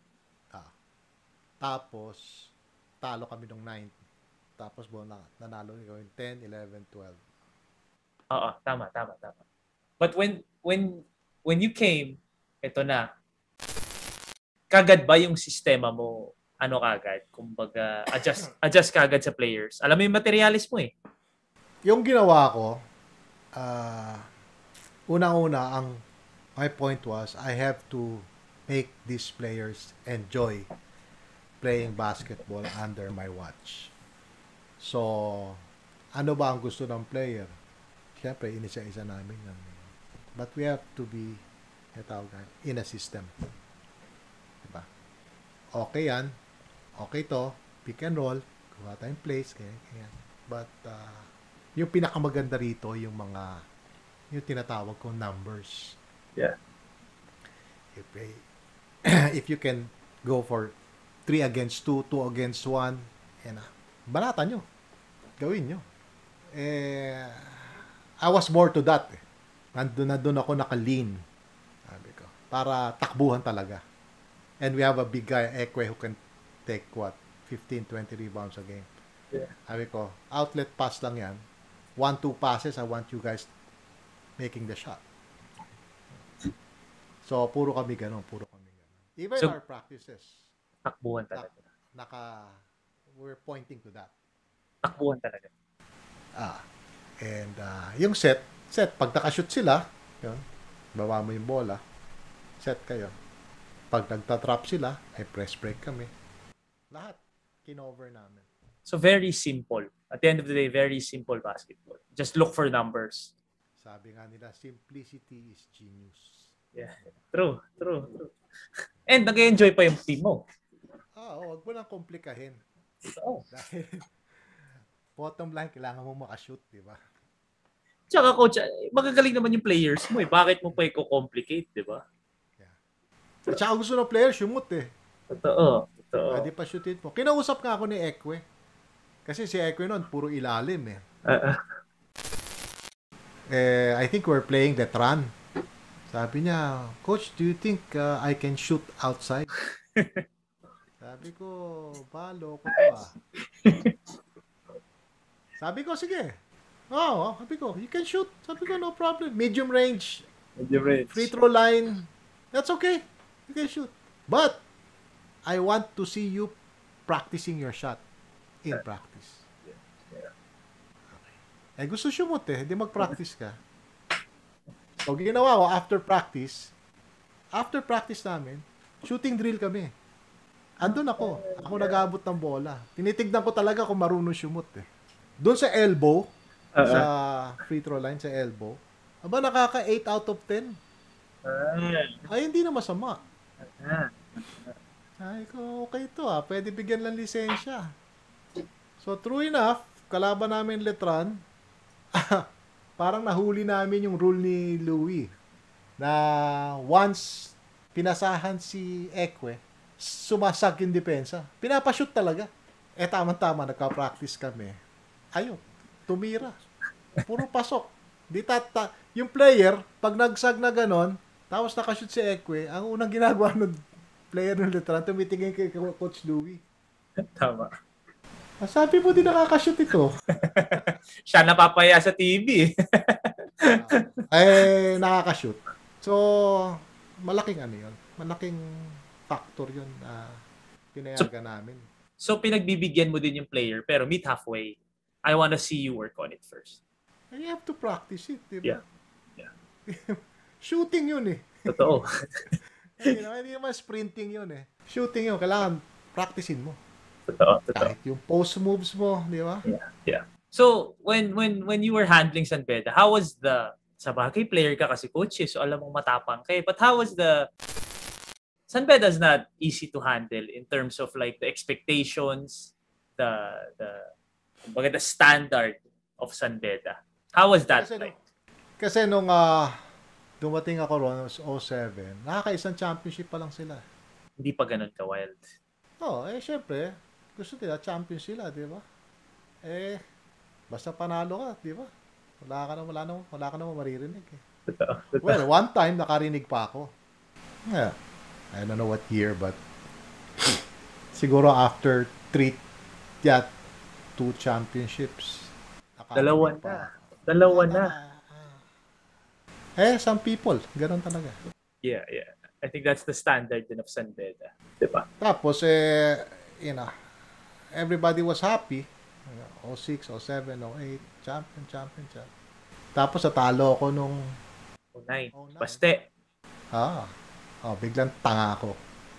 Tapos, talo kami nung 9. Tapos, nanalo kami 10, 11, 12. Oo, tama. But when you came, ito na, kagad ba yung sistema mo, kagad? Kumbaga, adjust kagad sa players. Alam mo yung materialis mo eh. Yung ginawa ko, unang-una, my point was, I have to make these players enjoy playing basketball under my watch. So, ano ba ang gusto ng player? Siyempre, inisa-isa namin yan. But we have to be in a system. Diba? Okay yan. Okay to. Pick and roll. Kuha tayong plays. Ganyan. But, yung pinakamaganda rito, yung tinatawag kong numbers. Yeah. If you can go for 3 against 2, 2 against 1, banata nyo. Gawin nyo. I was more to that. Nandun ako naka-lean. Sabi ko. Para takbuhan talaga. And we have a big guy, Ekwe, who can take 15, 20 rebounds a game. Yeah. Sabi ko, outlet pass lang yan. 1-2 passes, I want you guys making the shot. So, puro kami ganun. Even our practices. Takbuhan talaga. We're pointing to that. Takbuhan talaga. And yung set, pag nakashoot sila, yun, bawa mo yung bola, set kayo. Pag nagtatrap sila, ay press break kami. Lahat, kinover namin. So very simple. At the end of the day, very simple basketball. Just look for numbers. Sabi nga nila, simplicity is genius. Yeah. True. And nag-enjoy pa yung team mo. Huwag mo lang komplikahin. Oo. Dahil, bottom line, kailangan mo makashoot, di ba? Tsaka coach, magagaling naman yung players mo eh. Bakit mo pa i-complicate, di ba? Yeah. At saka gusto ng players, shoot eh. Totoo. So, Di pa shootin mo. Kinausap nga ako ni Ekwe. Kasi si Ekwe noon, puro ilalim eh. I think we're playing Letran. Sabi niya, Coach, do you think I can shoot outside? Sabi ko, balo ko to ah. Sabi ko, sige. Sabi ko, you can shoot. Sabi ko, no problem. Medium range. Free throw line. That's okay. You can shoot. But, I want to see you practicing your shot in practice. Okay. Gusto shumot eh. Hindi mag-practice ka. So, ginawa ko after practice namin, shooting drill kami. Andun ako. Ako nag-aabot ng bola. Tinitignan ko talaga kung marunong shumot eh. Doon sa elbow, sa free throw line, sa elbow, aba nakaka 8 out of 10. Ay, hindi na masama. Ay ko, okay to ah. Pwede bigyan lang lisensya. So, true enough, kalaban namin Letran, parang nahuli namin yung rule ni Louie na once pinasahan si Ekwe, sumasag yung depensa. Pinapashoot talaga. Tama-tama, nagka-practice kami. Ayun, tumira. Puro pasok. Yung player, pag nagsag na ganon, tapos nakashoot si Ekwe, ang unang ginagawa ng player ng Letran, tumitingin kay Coach Louie. Tama. Sabi mo, di nakakashoot ito. Siya napapaya sa TV. Nakakashoot. So, malaking yun. Malaking factor yun na pinayagan namin. So, pinagbibigyan mo din yung player, pero meet halfway. I wanna see you work on it first. You have to practice it, di ba? Yeah. Shooting yun eh. Totoo. Hindi naman sprinting yun eh. Shooting yun. Kailangan practicein mo. Totoo. Kahit yung post moves mo, di ba? Yeah. So, when you were handling San Beda, how was sa bagay player ka kasi coach, so alam mong matapang kayo, but how was San Beda's not easy to handle in terms of like the expectations, the standard of San Beda. How was that like? Kasi nung dumating ako ron, 2007, nakakaisang championship pa lang sila. Hindi pa ganun ka-wild. Syempre, gusto nila, champion sila, di ba? Basta panalo ka, di ba? Wala ka naman maririnig eh. Well, one time, nakarinig pa ako. Yeah. I don't know what year, but siguro after 2 championships. Dalawa na. Some people, ganun talaga. Yeah. I think that's the standard din of San Beda. Diba? Tapos, everybody was happy. 06, 07, 08, champion. Tapos, natalo ako nung 09. Baste. Biglang tanga ako.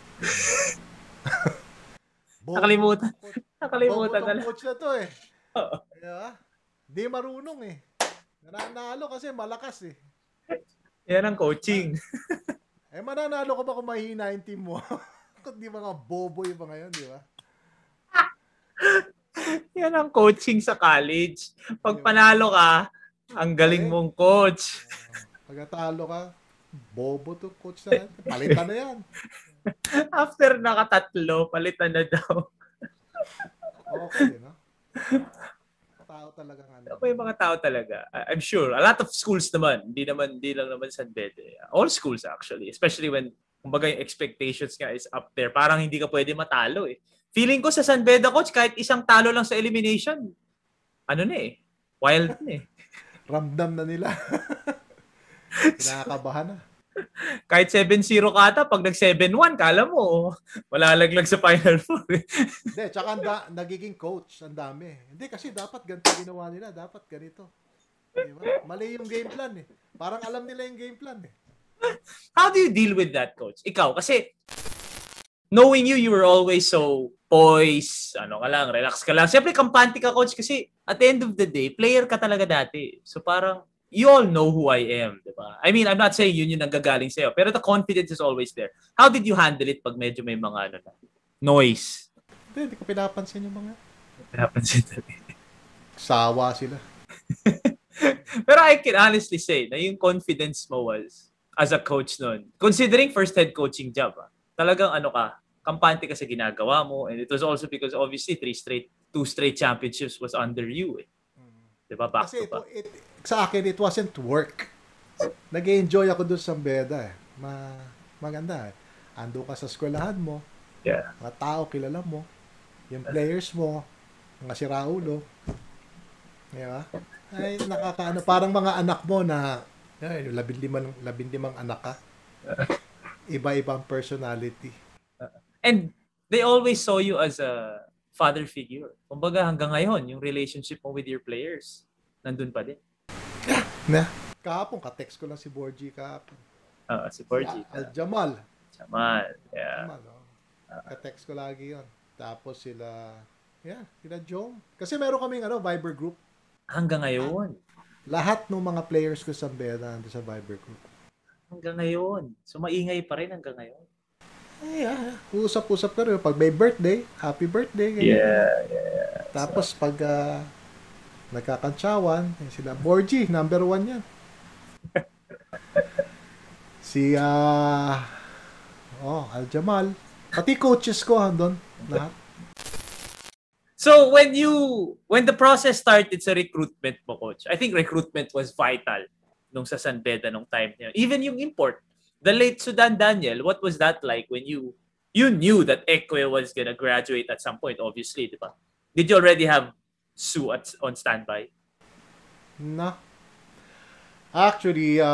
Nakalimutan na lang. Coach na to eh. Oo. Diba? Di marunong eh. Nanalo kasi malakas eh. Yan ang coaching. Mananalo ko ba kung mahina yung team mo? Kung di mga bobo yung mga yun, di ba? Yan ang coaching sa college. Pag panalo ka, ang galing mong coach. Pag natalo ka, bobo to coach na yan. Palitan na yan. After nakatatlo, palitan na daw. Okay, no? Tao talaga nga. May mga tao talaga. I'm sure. A lot of schools naman. Hindi lang naman San Beda. All schools actually. Especially when, kumbaga yung expectations nga is up there. Parang hindi ka pwede matalo eh. Feeling ko sa San Beda, coach, kahit isang talo lang sa elimination, wild na eh. Ramdam na nila. Kinakabahan na. Kahit 7-0 kata, pag nag-7-1, kala mo, malalaglag sa Final Four. Hindi, tsaka nagiging coach, ang dami. Hindi, kasi dapat ganito ginawa nila. Dapat ganito. Diba? Mali yung game plan eh. Parang alam nila yung game plan eh. How do you deal with that, coach? Ikaw, kasi knowing you were always so poised, relax ka lang. Siyempre, kampante ka, coach, kasi at the end of the day, player ka talaga dati. So parang, you all know who I am, diba? I mean, I'm not saying yun yung nanggagaling sa'yo, pero the confidence is always there. How did you handle it pag medyo may mga noise? Hindi ko pinapansin yung mga. Pinapansin talaga. Sawa sila. Pero I can honestly say na yung confidence mo was, as a coach nun, considering first head coaching job, talagang kampante ka sa ginagawa mo, and it was also because obviously 2 straight championships was under you. Diba? Back Kasi to back. sa akin, it wasn't work. Nag-enjoy ako doon sa Beda. Maganda. Ando ka sa eskwelahan mo, Yeah. mga tao kilala mo, yung players mo, mga siraulo. Diba? Ay, nakakaano, parang mga anak mo na, ay, 15 anak ka. Iba-ibang personality. And they always saw you as a father figure. Kumbaga hanggang ngayon, yung relationship mo with your players, nandun pa din. Na. Kahapon, ka-text ko lang si Borgie kahapon. Si Borgie. Al-Jamal. Jamal. Yeah. Jamal, oh. Ka-text ko lagi yon. Tapos sila Jom. Kasi meron kaming Viber group. Hanggang ngayon. Lahat ng mga players ko sa Beda nandun sa Viber group. Hanggang ngayon. So maingay pa rin hanggang ngayon. Usap-usap ka rin. Pag may birthday, happy birthday. Ganyan. Yeah. Tapos pag nagkakantsawan, sila, Borgie, number 1 yan. Si Al-Jamal. Pati coaches ko doon. Lahat. So when the process started sa recruitment mo, coach, I think recruitment was vital nung sa San Beda nung time niya. Even yung import, the late Sudan Daniel, what was that like when you knew that Ekwe was gonna graduate at some point, obviously, di ba? Did you already have Sue on standby? No. Actually,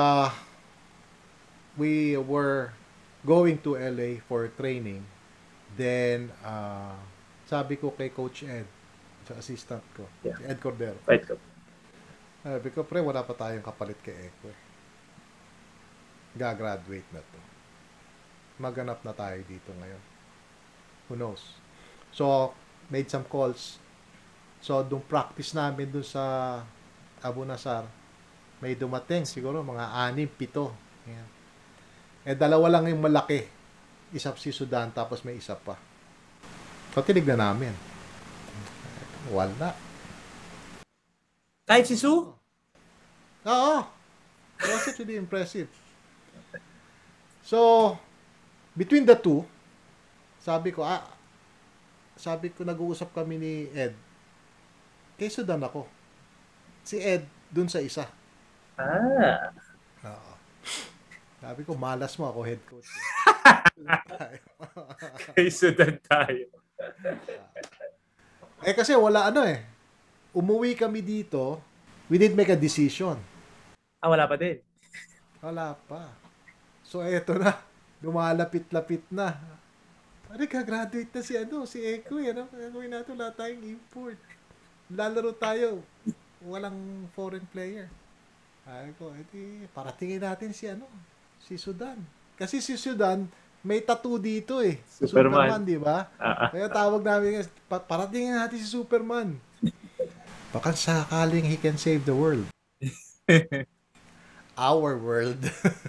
we were going to LA for training. Then, sabi ko kay Coach Ed, sa assistant ko, si Ed Cordero. Right. Sabi ko, pre, wala pa tayong kapalit kay Ekwe. Gagraduate na to. Maganap na tayo dito ngayon. Who knows? So, made some calls. So, dung practice namin dun sa Abu Nasar, may dumating siguro mga 6-7. Ayan. Dalawa lang yung malaki. Isa si Sudan, tapos may isa pa. So, tinignan namin. Wala. Kahit si Sue? Oo. It was really impressive. So, between the two, sabi ko, nag-uusap kami ni Ed. Kay Sudan ako. Si Ed, dun sa isa. Oo. Sabi ko, malas mo ako, head coach. Kay Sudan tayo. Kasi wala umuwi kami dito, we didn't make a decision. Wala pa din. Wala pa. So, eto na. Lumalapit-lapit na. Graduate na si Ekwe. Gagawin natin, wala tayong import. Lalaro tayo. Walang foreign player. Ay ko, paratingin natin si Sudan. Kasi si Sudan, may tattoo dito Superman, di ba? Kaya tawag namin, paratingin natin si Superman. Baka sakaling he can save the world. Our world.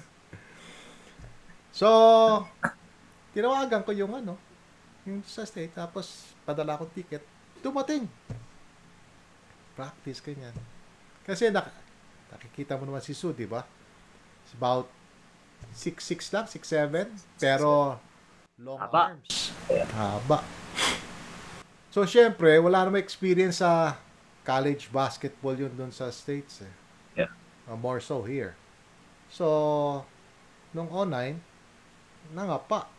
So, tinawagan ko yung sa state, tapos padala ko ticket. Dumating. Practice ganyan. Kasi nakikita mo naman si Sue, di ba? It's about 6'6" lang, 6'7", pero long arms. Haba. So, syempre, wala namang experience sa college basketball yun doon sa States. Yeah. More so here. So, nung online, nangapa.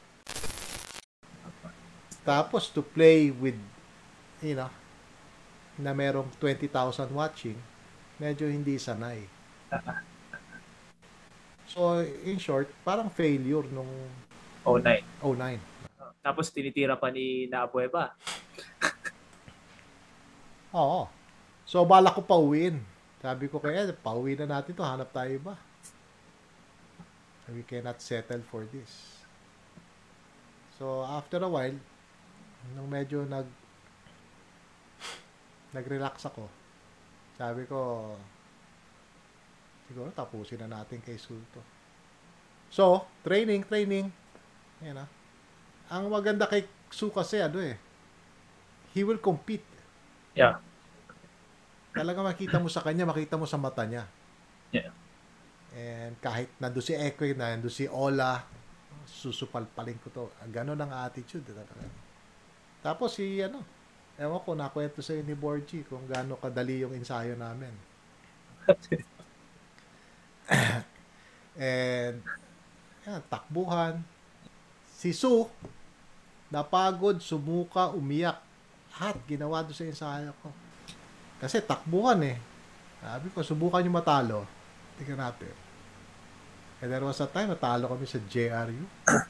Tapos, to play with, na merong 20,000 watching, medyo hindi sanay. So, in short, parang failure nung 09. Tapos tinitira pa ni Naabueva. Oo. So, bala ko pauwiin. Sabi ko kaya, pauwi na natin to, hanap tayo ba? We cannot settle for this. So, after a while, nung medyo nag-relax ako, sabi ko, siguro tapusin na natin kay Sulto. So, training. Yan na. Ang maganda kay Su kasi, he will compete. Yeah. Talaga makita mo sa kanya, makita mo sa mata niya. Yeah. And kahit nandun si Ekwe, nandun si Ola, susupalpalin ko to. Ganon ang attitude. Tapos ewan ko, nakwento sa'yo ni Borgie kung gaano kadali yung ensayo namin. And, takbuhan. Si Sue, napagod, sumuka, umiyak. Lahat ginawa doon sa ensayo ko. Kasi takbuhan eh. Sabi ko, subukan yung matalo. Tingnan natin. And there was a time, natalo kami sa JRU.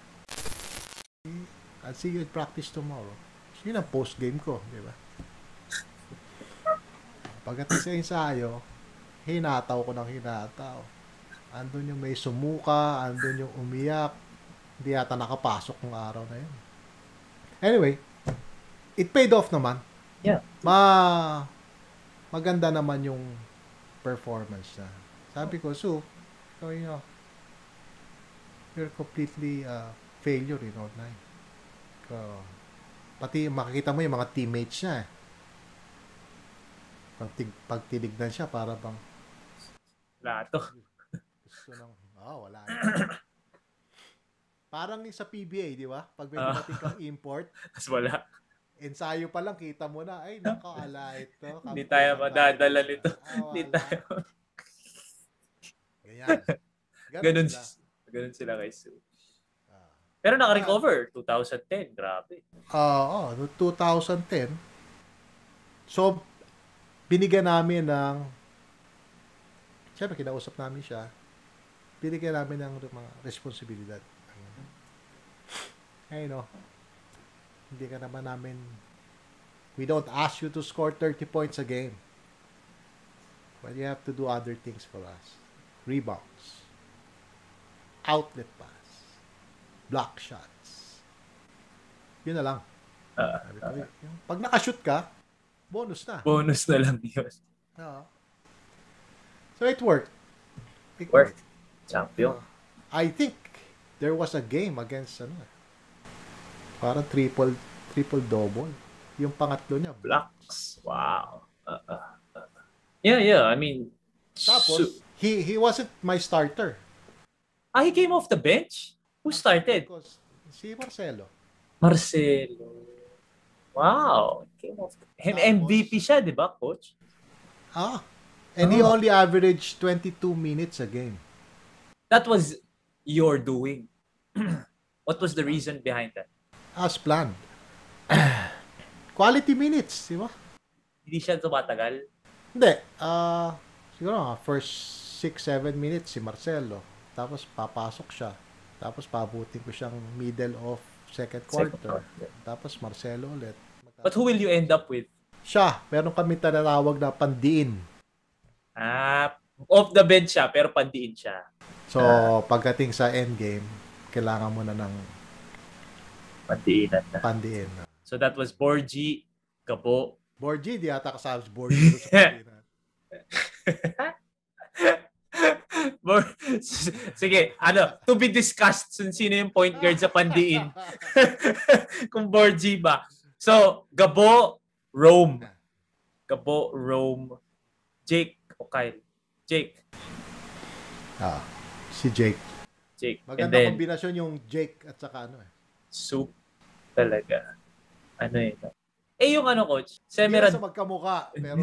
I'll see you in practice tomorrow. Yun ang post-game ko, di ba? Pagdating sa ensayo, hinataw ko ng hinataw. Andun yung may sumuka, andun yung umiyak. Hindi yata nakapasok ng araw na yun. Anyway, it paid off naman. Yeah. Maganda naman yung performance na. Sabi ko, so, you're completely failure in online. Pati makikita mo yung mga teammates niya. Pag tinignan siya, para bang Wala to. gusto nang, wala. Parang sa PBA, di ba? Pag may dumating kang import, Tapos wala. ensayo pa lang, kita mo na, ay, nakaala ito. Hindi tayo madadala nito. Hindi tayo. Ganyan. Ganun sila kay Sue. Pero naka-recover. 2010. Grabe. No 2010. So, binigyan namin ng, siyempre, kinausap namin siya, binigyan namin ng mga responsibilidad. Hindi ka naman namin, we don't ask you to score 30 points a game. But you have to do other things for us. Rebounds. Outlet pass. Block shots. Yun na lang. Pag nakashoot ka, bonus na. Bonus na lang yun. So it worked. Worked. Champion. I think there was a game against parang triple-double. Yung pangatlo niya. Blocks. Wow. Yeah. I mean, Tapos, he wasn't my starter. he came off the bench? Who started? Because si Marcelo. Wow. Came off. MVP siya, di ba, coach? And he only averaged 22 minutes a game. That was your doing. What was the reason behind that? As planned. Quality minutes, di ba? Hindi siya tumatagal? Hindi. Siguro first 6-7 minutes si Marcelo. Tapos papasok siya. Tapos pabutin ko siyang middle of second quarter. Tapos Marcelo ulit. But who will you end up with? Siya. Meron kami tinatawag na pandiin. Off the bench siya, pero pandiin siya. So, pagdating sa endgame, kailangan mo na ng pandiin. So that was Borgie, Gabo. Borgie, di ata kasama si Borgie. Sige, to be discussed sino yung point guard sa pandiin. Kung Borgie ba. So, Gabo, Rome. Jake o Kyle. Jake. Si Jake. Maganda kombinasyon yung Jake at saka Soup talaga. Yung coach? Hindi sa magkamukha, pero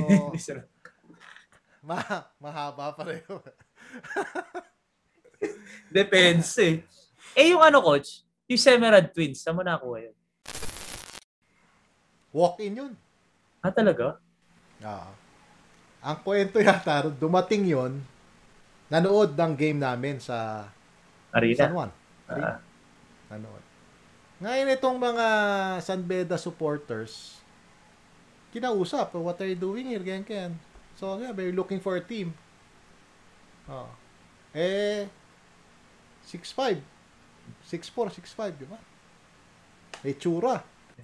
mahaba pareho. Depends yung coach? Yung Semerad Twins, saan mo nakuha yun? Walk-in yun. Talaga? Ang kwento yata, dumating yon, nanood ng game namin sa Arena. San Juan. Nanood. Ngayon itong mga San Beda supporters, kinausap, what are you doing here? Ganyan. So, we're looking for a team. 6'5". 6'4", 6'5", di ba? May tsura.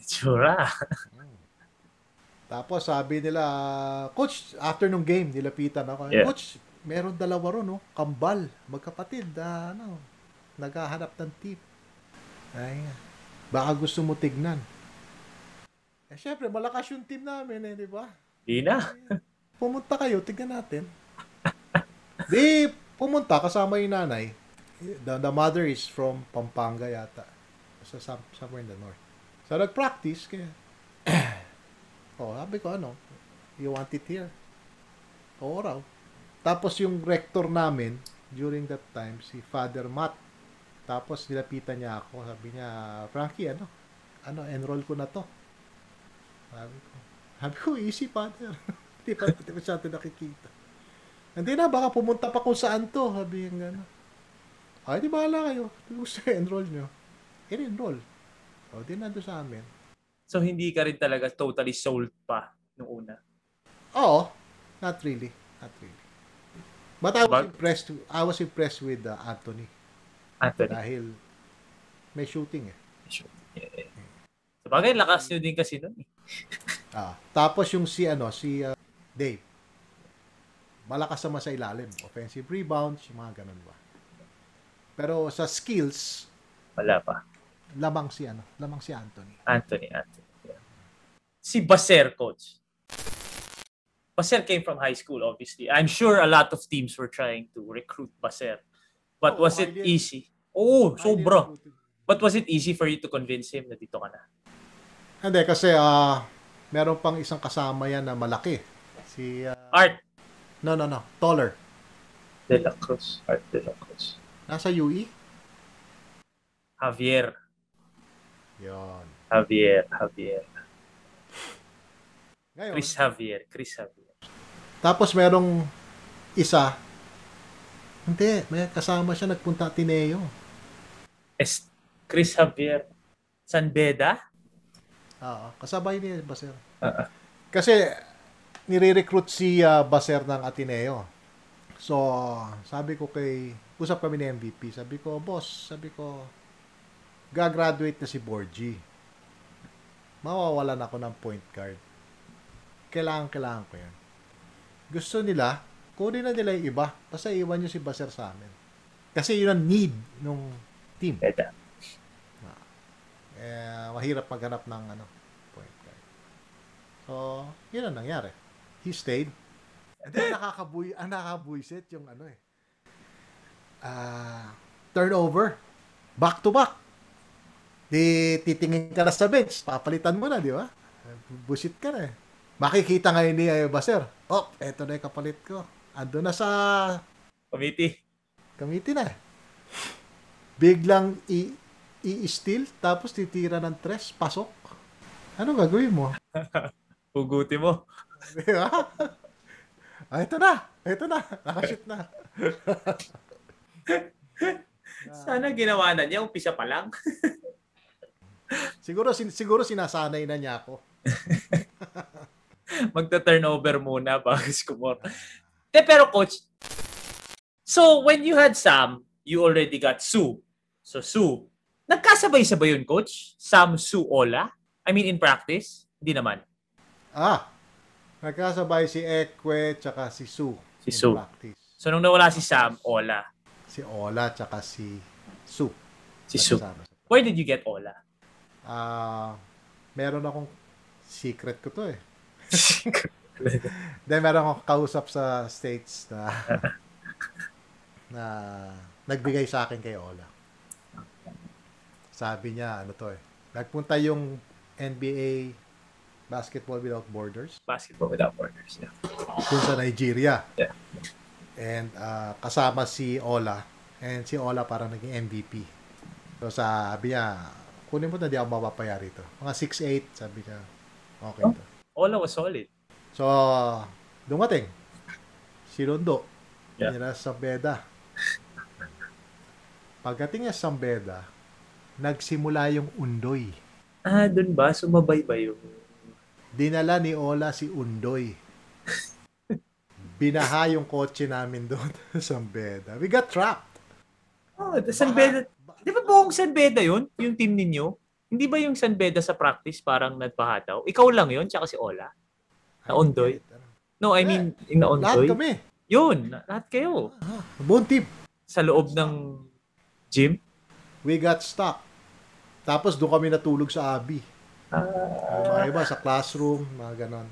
Tapos sabi nila, Coach, after nung game, nilapitan ako. Yeah. Coach, meron dalawa ron, kambal, magkapatid, naghahanap ng tip. Baka gusto mo tignan. Syempre, malakas yung team namin, di ba? Di na. Pumunta kayo, tignan natin. Di, pumunta, kasama yung nanay. The mother is from Pampanga yata. So, somewhere in the north. So, nag-practice. Kaya, sabi ko, you want it here? Oo raw. Tapos yung rector namin, during that time, si Father Matt. Tapos nilapitan niya ako. Sabi niya, Frankie, enroll ko na to. Sabi ko, easy, Father. Hindi pa masyado nakikita. Hindi na, baka pumunta pa kung saan to. Sabi yung gano'n. Di bahala kayo. Gusto enroll nyo. In-enroll. Di nando sa amin. So, hindi ka rin talaga totally sold pa nung una? Oo. Not really. But I was impressed with Anthony. Dahil may shooting eh. Sabagay, lakas nyo din kasi nun eh. Tapos yung si Dave. Malakas naman sa ilalim. Offensive rebounds, yung mga ganun ba. Pero sa skills, wala pa. Lamang si Anthony. Anthony. Yeah. Si Baser, coach. Baser came from high school, obviously. I'm sure a lot of teams were trying to recruit Baser. But was it easy? Sobra. But was it easy for you to convince him na dito ka na? Hindi, kasi meron pang isang kasama yan na malaki. Si Art. No. Taller. De La Cruz. Art De La Cruz. Nasa UE? Javier. Yon. Javier. Ngayon, Chris Javier. Tapos merong isa. Hindi, may kasama siya nagpunta Ateneo. Chris Javier. San Beda? Kasabay niya Baser. Kasi nire-recruit si Baser ng Ateneo. So, sabi ko usap kami ni MVP. Sabi ko, boss, gagraduate na si Borgie. Mawawalan ako ng point guard. Kailangan ko yan. Gusto nila, kunin na nila yung iba. Basta iwan nyo si Baser sa amin. Kasi yun ang need nung team. Mahirap maghanap ng point guard. So, yun ang nangyari. He stayed. And then, nakakabuisit yung turnover. Back to back. Titingin ka na sa bench. Papalitan mo na, di ba? Busit ka na eh. Makikita ngayon ni Baser. Eto na yung kapalit ko. Ando na sa committee na eh. Biglang i-steal, tapos titira ng tres, pasok. Ano gagawin mo? Huguti mo. Di ba? Ito na. Nakashoot na. Sana ginawa na niya, umpisa pa lang. Siguro sinasanay na niya ako. Magta-turnover muna bago score. Pero coach, so when you had Sam, you already got Sue. So Sue, nagkasabay-sabay yun, coach? Sam, Sue, Ola? I mean, in practice? Hindi naman. Nagkasabay si Ekwe tsaka si Sue. Si Sue. Practice. So nung nawala si Sam, Ola. Si Ola tsaka si Sue. Si Sue. Where did you get Ola? Meron akong secret ko to eh. Then meron akong kausap sa States na nagbigay sa akin kay Ola. Sabi niya, nagpunta yung NBA Basketball Without Borders. Basketball Without Borders, yeah. Dun sa Nigeria. Yeah. And kasama si Ola. And si Ola parang naging MVP. So sabi niya, kunin mo na, di ako mapapaya rito. Mga 6'8", sabi niya. Okay to. Ola was solid. So, dumating. Si Rondo. Yeah. Nila sa Beda. Pagdating niya sa Beda, nagsimula yung Undoy. Dun ba? Sumabay ba yung... Dinala ni Ola si Undoy. Binaha yung kotse namin doon sa Beda. We got trapped. San Beda. Di ba buong San Beda yun? Yung team ninyo? Hindi ba yung San Beda sa practice parang nagbaha daw? Ikaw lang yun, tsaka si Ola? Na Undoy? No, I mean, in na Undoy? Lahat kami. Yun, lahat kayo. Buong team. Sa loob ng gym? We got stuck. Tapos doon kami natulog sa Abi. Mga iba sa classroom, mga ganon.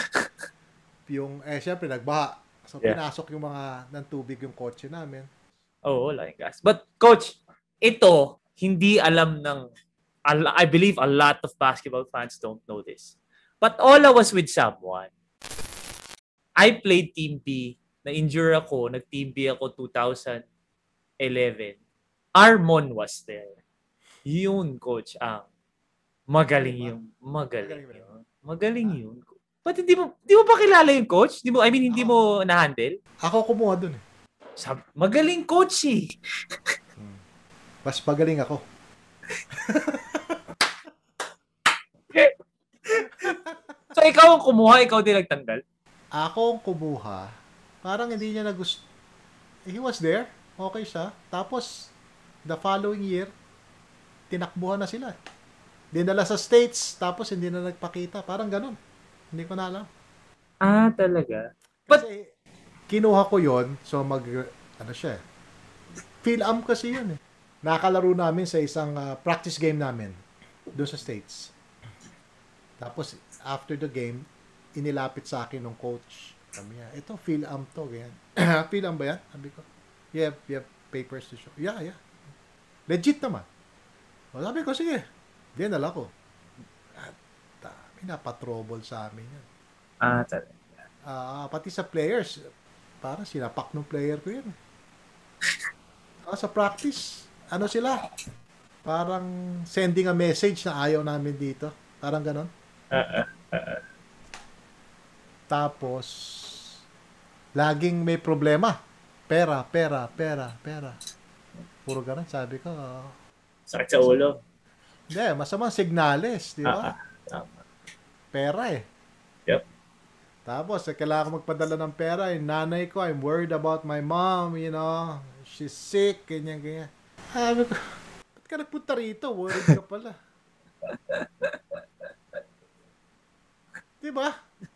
Yung, syempre, nagbaha. So, pinasok yung mga ng tubig yung kotse namin. Oo, laking gas. But coach, ito hindi alam ng I believe a lot of basketball fans don't know this. But all I was with someone. I played Team B. Na-injure ako. Nag-Team B ako 2011. Armon was there. Yun, coach, ang magaling yung magaling Magaling ba? yun. Magaling yun. Ba't hindi mo pa kilala yung coach? Hindi mo na-handle? Ako kumuha dun eh. Magaling coach eh. Mas magaling ako. So ikaw ang kumuha, ikaw din nagtanggal? Ako ang kumuha. Parang hindi niya nagusto. He was there. Okay siya. Tapos, the following year, tinakbuhan na sila. Dinala sa States, tapos hindi na nagpakita. Parang ganun. Hindi ko na alam. Ah, talaga? Kasi, kinuha ko yon so siya eh. Phil-am kasi yun eh. Nakalaro namin sa isang practice game namin doon sa States. Tapos, after the game, inilapit sa akin ng coach. Sabi niya, ito, Phil-am to. Ganyan. Phil-am ba yan? Sabi ko, you have papers to show. Yeah. Legit naman. O, sabi ko, sige. Dinala ko. Dami na pa-trouble sa amin yan. Ah, talaga. Pati sa players, parang sinapak ng player ko yun. Sa practice, sila? Parang sending a message na ayaw namin dito. Parang ganon. Tapos, laging may problema. Pera. Puro ganon. Sabi ko, Sakit sa ulo. hindi, masamang signales, di ba? Tama. Pera eh. Yep. Tapos, kailangan ko magpadala ng pera. Yung nanay ko, I'm worried about my mom, she's sick, ganyan. Sabi ko, ba't ka nagpunta rito? Worried ka pala. Diba?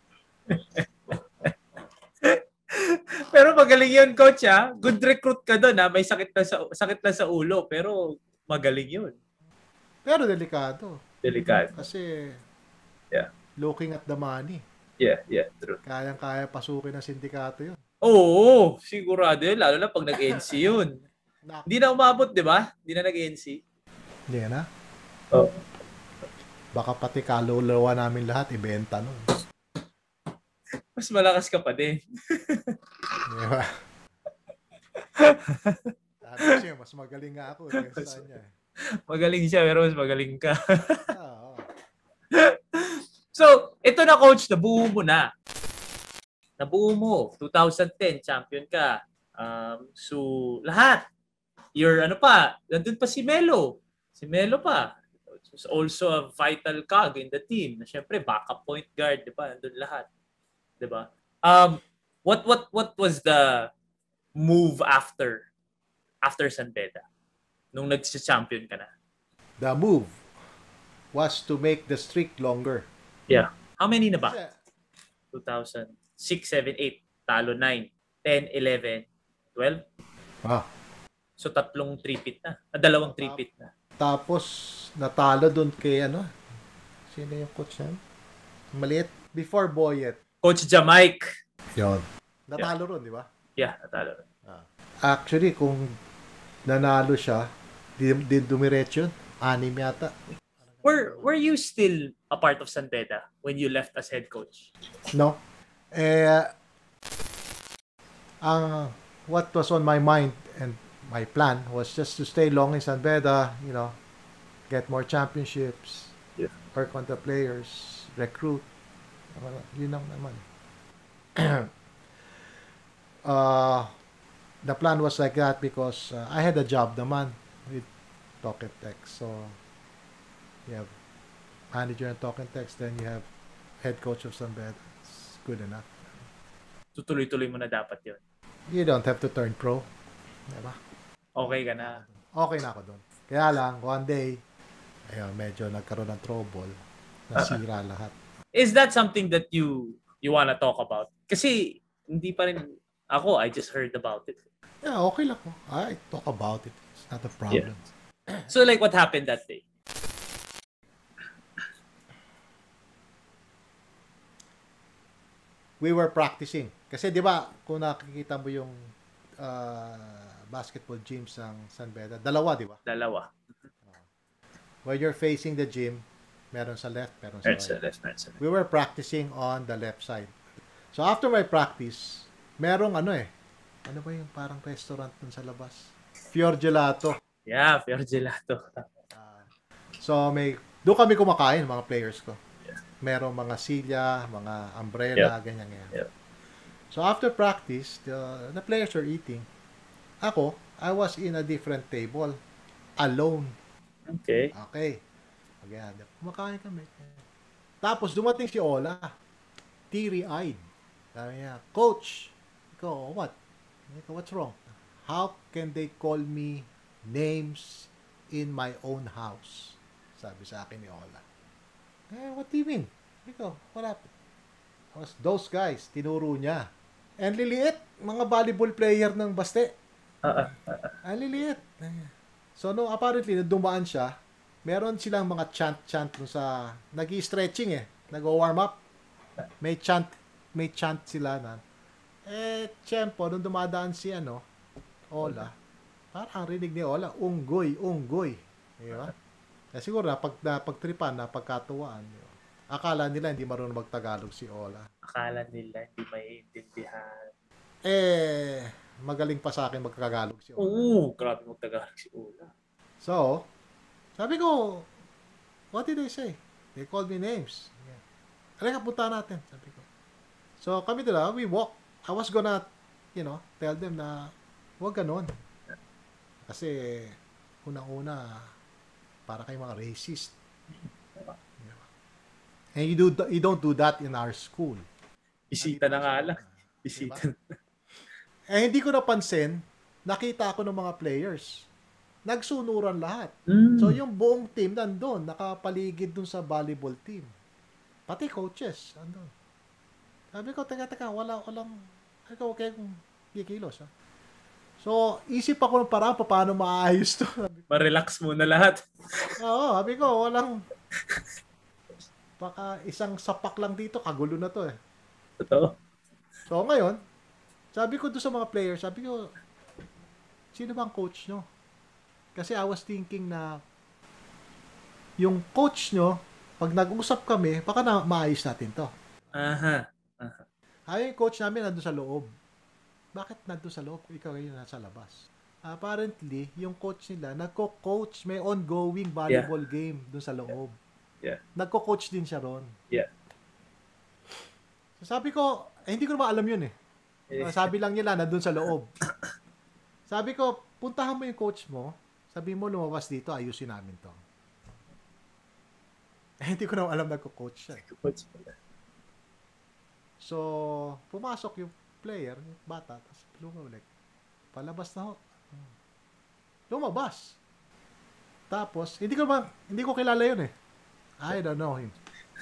Pero magaling yun, coach, ha? Good recruit ka doon, ha? May sakit na sa ulo, pero magaling yun. Pero delikado. Delikado. Kasi, Yeah. looking at the money. Yeah, true. Kayang-kaya pasukin ng sindikato yun. Oo, sigurado yun. Lalo na pag nag-NC yun. Hindi na umabot, di ba? Hindi na nag-NC. Hindi na. Oh. Baka pati kaluluwa namin lahat, ibenta nun. Mas malakas ka pa din. Diba? Siya, mas magaling nga ako kaysa niya. Magaling siya, pero mas magaling ka. Oo. So, ito na coach, nabuo mo na. Nabuo mo. 2010, champion ka. So, lahat. Nandun pa si Melo. Si Melo pa. Was also a vital cog in the team. Na syempre, backup point guard, di ba? Nandun lahat. Di ba? What was the move after San Beda? Nung nag-champion ka na? The move was to make the streak longer. Yeah. How many na ba? Kasi, 2006, 7, 8. Talo 9. 10, 11, 12. So, tatlong three-peat na. Dalawang three-peat na. Tapos, natalo dun kay sino yung coach yan? Maliit. Before Boyet. Coach Jamaic. Yun. Natalo ron, di ba? Yeah, natalo. Actually, kung nanalo siya, di dumiretso yun. 6 yata. Were you still a part of San Beda when you left as head coach? No. What was on my mind and my plan was just to stay long in San Beda, get more championships, work on the players, recruit. Yun lang naman. The plan was like that because I had a job naman with Talk and Text. So, you have manager and Talk and Text, then you have head coach of San Beda. It's good enough. Tutuloy-tuloy mo na dapat yun. You don't have to turn pro. Diba? Okay ka na. Okay na ako doon. Kaya lang, one day, medyo nagkaroon ng trouble. Nasira lahat. Is that something that you wanna talk about? Kasi, hindi pa rin ako, I just heard about it. Yeah, okay lang. I talk about it. It's not a problem. Yeah. So, like, what happened that day? We were practicing. Kasi, di ba, kung nakikita mo yung basketball gyms ng San Beda. Dalawa, di ba? Dalawa. Where you're facing the gym, meron sa left, meron sa Meron right. sa left, meron sa left. We were practicing on the left side. So after my practice, merong ano ba yung parang restaurant dun sa labas? Fior Gelato. Yeah, Fior Gelato. So doon kami kumakain, mga players ko. Yeah. Merong mga silya, mga umbrella, ganyan. Yep. So after practice, the players are eating. Ako, I was in a different table. Alone. Okay. Okay, kumakain kami. Tapos dumating si Ola. Teary-eyed. Sabi niya, Coach, what's wrong? How can they call me names in my own house? Sabi sa akin ni Ola. What do you mean? What happened? Those guys, tinuro niya. And liliit, mga volleyball player ng Baste. Ang liliit. So, apparently, nung dumaan siya, meron silang mga chant dun sa, nag-i-stretching nag-warm up. May chant sila na. Tiyempo, nung dumadaan si, Ola, parang rinig ni Ola, unggoy. Diba? Siguro, napagtripan, napagkatuwaan. Diba? Akala nila hindi marunong magtagalog si Ola. Akala nila hindi maiintindihan. Magaling pa sa akin magtagalog si Ola. Oo, grabe magtagalog si Ola. So, sabi ko, what did they say? They called me names. Halika, punta natin, sabi ko. So, kami dala, we walk. I was gonna, tell them na, huwag ganon. Kasi, unang-una, para kayong mga racist. And you don't do that in our school. Bisita na nga lang. Bisita. Diba? Hindi ko napansin, nakita ako ng mga players. Nagsunuran lahat. So, yung buong team nandun, nakapaligid dun sa volleyball team. Pati coaches, nandun. Sabi ko, teka, walang, okay kung kikilos, ha? So, isip ako ng parang paano maayos to. Ma-relax muna lahat. Oo, sabi ko, walang, baka isang sapak lang dito, kagulo na to Totoo. So, ngayon, sabi ko doon sa mga players, sabi ko, sino bang coach nyo? Kasi I was thinking na yung coach nyo, pag nag-usap kami, baka na maayos natin to. Yung coach namin nandun sa loob. Bakit nandun sa loob? Ikaw ngayon nasa labas. Apparently, yung coach nila, nagko-coach, may ongoing volleyball game dun sa loob. Yeah. Nagko-coach din siya ron. Yeah. So, sabi ko, hindi ko naman alam yun Sabi lang nila, nandun sa loob. Sabi ko, puntahan mo yung coach mo, sabi mo, lumabas dito, ayusin namin to. Hindi ko naman alam nagko-coach siya. So, pumasok yung player, yung bata, tapos lumabas. Palabas na ho. Lumabas. Tapos, hindi ko kilala yun I don't know him.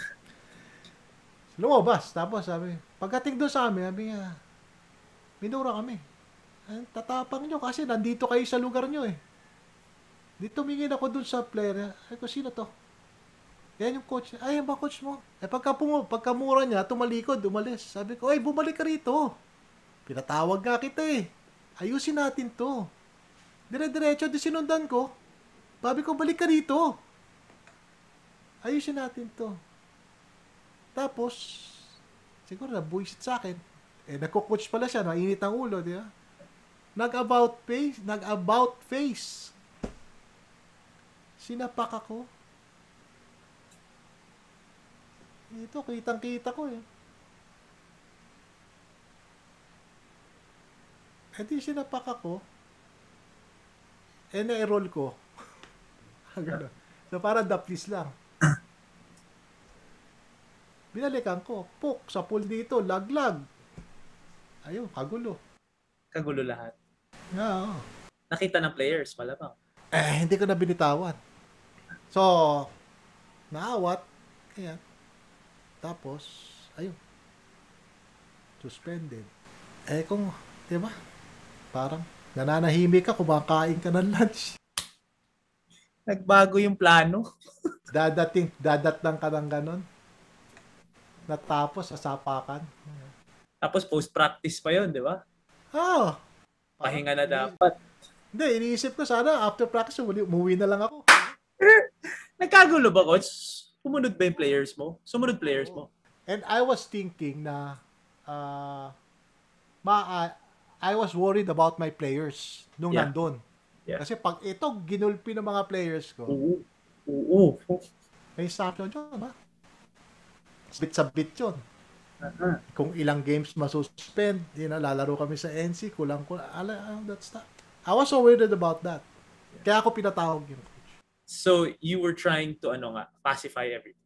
Lumabas. Tapos sabi, pagdating doon sa amin, sabi niya, minura kami. Tatapang nyo kasi nandito kayo sa lugar nyo Dito tumingin ako doon sa player. Ay ko, sino to? Yan yung coach. Ay, yan ba coach mo? Pagkamura niya, tumalikod, umalis. Sabi ko, ay, bumalik ka rito. Pinatawag nga kita Ayusin natin to. Dire-diretso, di sinundan ko. Sabi ko, balik ka rito. Ayusin natin to. Tapos, siguro nabuisit sa akin. Nagko-coach pala siya, nainit ang ulo, di ba? Nag-about face. Sinapak ako. Ito, kitang-kita ko di sinapak ako. Na-roll ko. So, parang daplis lang. Binalikan ko. Puk, sa pool dito, laglag. Ayun, kagulo. Kagulo lahat. Oo. Nakita ng players, malamang. Hindi ko na binitawan. So, naawat. Kaya, tapos, ayun. Suspended. Kung, di ba? Parang, nananahimik ka, kumakain ka ng lunch. Nagbago yung plano. Dadatang ka ng ganon. Natapos, sasapakan. Tapos post-practice pa yon, di ba? Pahinga na dapat. Hindi, iniisip ko sana after practice, umuwi na lang ako. Nagkagulo ba, coach? Sumunod ba yung players mo? Sumunod players mo? And I was thinking na I was worried about my players nung Yeah. nandun. Yeah. Kasi pag ito ginulpi ng mga players ko, Oo. may sanction yun, ba? Bit-sabit yun. Kung ilang games masuspend, lalaro kami sa NC, kulang. That's not. I was so worried about that. Kaya ako pinatawag yun. So, you were trying to, pacify everything.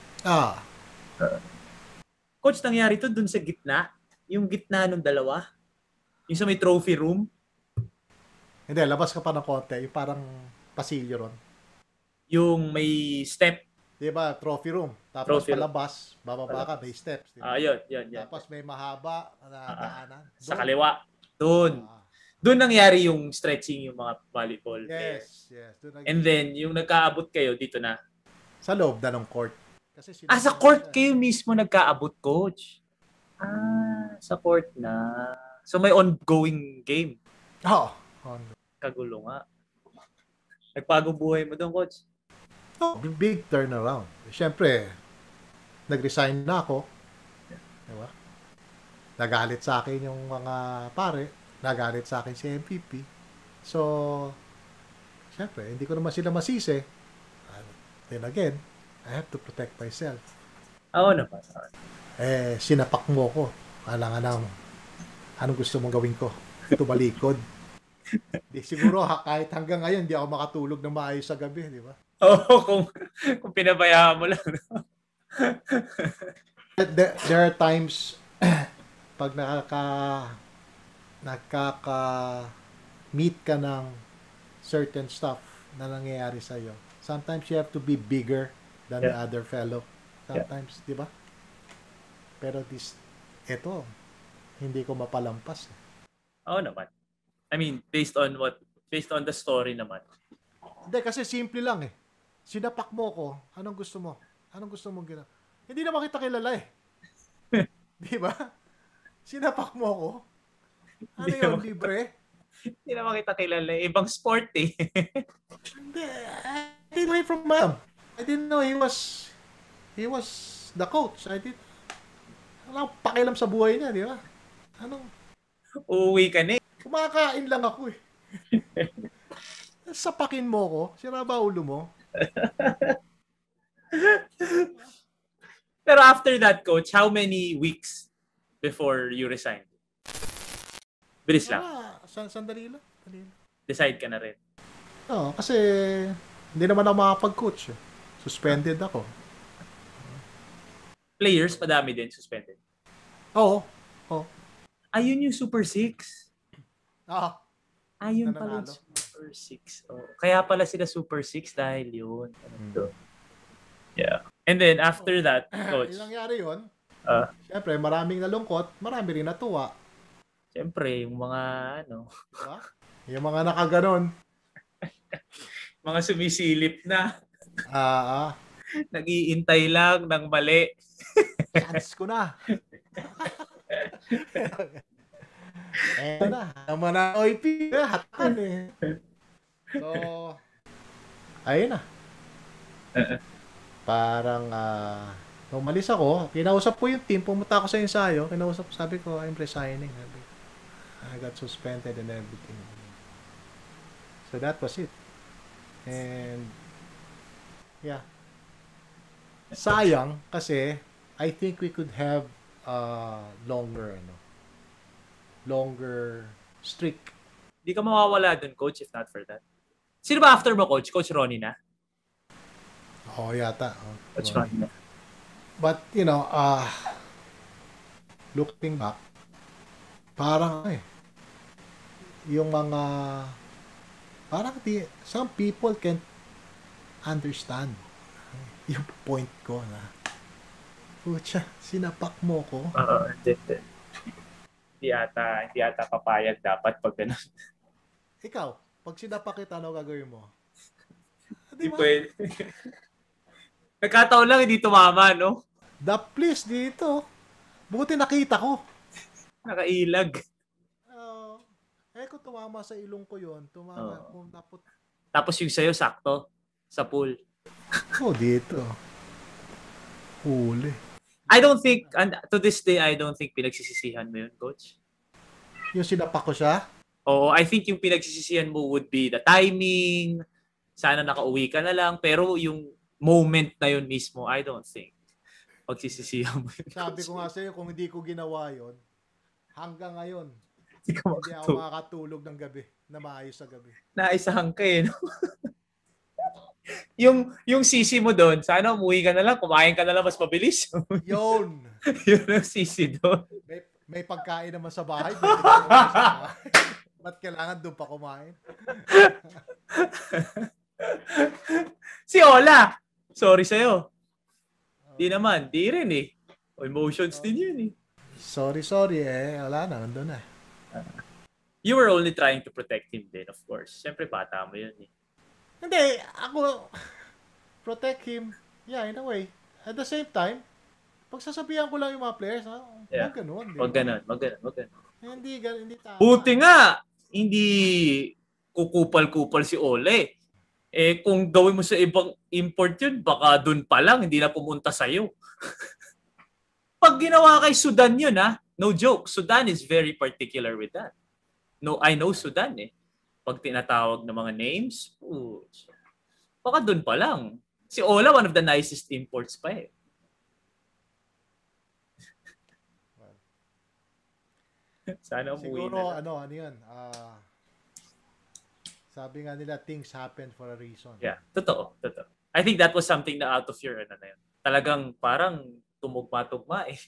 Coach, nangyari to dun sa gitna? Yung gitna ng dalawa? Yung sa may trophy room? Hindi, labas ka pa ng konti. Yung parang pasilyo ron. Yung may step? Diba? Trophy room. Tapos Trophy room. palabas, bababa ka, may steps. Diba? Yun. Tapos may mahaba na daanan. Sa kaliwa. Doon. Doon nangyari yung stretching yung mga volleyball players. Yes. And then, yung nagkaabot kayo, dito na. Sa loob na ng court. Kasi sa court kayo mismo nagkaabot, coach? Sa court na. So, may ongoing game. Oo. Kagulo nga. Nagpagong buhay mo doon, coach? Big turnaround. Siyempre, nag-resign na ako. Diba? Nagalit sa akin yung mga pare. Nagalit sa akin si MVP. So, siyempre, hindi ko naman sila masisi. Then again, I have to protect myself. Oo naman. Sinapak mo ko. Kailangan anong gusto mong gawin ko? Tumalikod. Siguro kahit hanggang ngayon, hindi ako makatulog ng maayos sa gabi, di ba? Oo, kung pinabayaan mo lang. There are times pag nakaka-meet ka ng certain stuff na nangyayari sa'yo. Sometimes you have to be bigger than the other fellow. Sometimes, di ba? Pero ito, hindi ko mapalampas. Oo naman. I mean, based on the story naman. Hindi, kasi simple lang eh. Sinapak mo ko, anong gusto mo? Anong gusto mong ginawa? Hindi naman kita kilala eh. Di ba? Sinapak mo ko. Ano yun, libre? Hindi naman kita kilala. Ibang sport eh. Hindi. I didn't know him from mom. I didn't know he was the coach. Walang pakialam sa buhay niya, di ba? Uuwi ka na eh. Kumakain lang ako eh. Sapakin mo ko. Sira ba ulo mo? Pero after that, coach, how many weeks before you resigned? Bilis lang. Sandali lang. Decide ka na rin. Oo, kasi hindi naman ako makapag-coach. Suspended ako. Players, madami din suspended. Oo. Ayun yung Super 6. Oo. Ayun pala yung Super 6. Oh. Kaya pala sila Super 6 dahil yun. Yeah. And then, after that, coach. Yung nangyari yun, Siyempre, maraming nalungkot, marami rin natuwa. Siyempre, yung mga, Diba? Yung mga nakaganon. mga sumisilip na. Nag-iintay lang ng mali. Chance ko na. Na. Naman na OIP. Hatan eh. So, ayun na. Parang, nung umalis ako, kinausap ko yung team, pumunta ako sa ensayo, sabi ko, I'm resigning. I got suspended and everything. So that was it. And, yeah. Sayang, kasi, I think we could have longer streak. Hindi ka mawawala dun, coach, if not for that. Sino ba after mo, coach? Coach Ronnie na? Oo, yata. Coach Ronnie na. But, looking back, parang, yung mga, parang some people can't understand yung point ko na, pucha, sinapak mo ko. Hindi ata papayag dapat pag gano'n. Ikaw, pag sinapak kita, ano gagawin mo? Hindi pwede. Nagkataon lang, hindi tumama, no? The please dito. Buti nakita ko. Nakailag. ko tumama sa ilong ko yun. Tumama kung napot. Tapos yung sa'yo, sakto. Sa pool. Dito. Huli. I don't think, and to this day, I don't think pinagsisisihan mo yun, coach. Yung sinapak ko siya? Oo, I think yung pinagsisisihan mo would be the timing, sana nakauwi ka na lang, pero yung moment na yun mismo, I don't think pagsisisihan mo yun. Sabi ko nga sa'yo, kung hindi ko ginawa yun, hanggang ngayon, Hindi ka hindi ako makakatulog ng gabi na maayos sa gabi. Naisahan ka no? yung sisi mo doon, sana umuwi ka na lang, kumain ka na lang mas mabilis. Yun! Yun ang sisi doon. May pagkain naman sa bahay. Ba't kailangan doon pa kumain? Si Ola, sorry sa'yo. Di naman, di rin eh. Emotions din yun eh. Sorry wala na, nandun na. You were only trying to protect him din, of course. Siyempre, bata mo yun eh. Hindi, ako protect him. Yeah, in a way. At the same time, pagsasabihan ko lang yung mga players, Yeah. Wag ganun. Wag ganun. Hindi ganun, hindi tama. Buti nga, hindi kukupal-kupal si Ole. Eh, kung gawin mo sa ibang import yun, baka dun pa lang, hindi na pumunta sa'yo. Pag ginawa kay Sudan yun, no joke, Sudan is very particular with that. No, I know Sudan eh. Pag tinatawag ng mga names, baka dun pa lang. Si Ola, one of the nicest imports pa eh. Sana umuwi siguro, na lang. ano yun, sabi nga nila, things happen for a reason. Yeah, totoo. I think that was something na out of your, na yun. Talagang parang tumugma-tugma eh.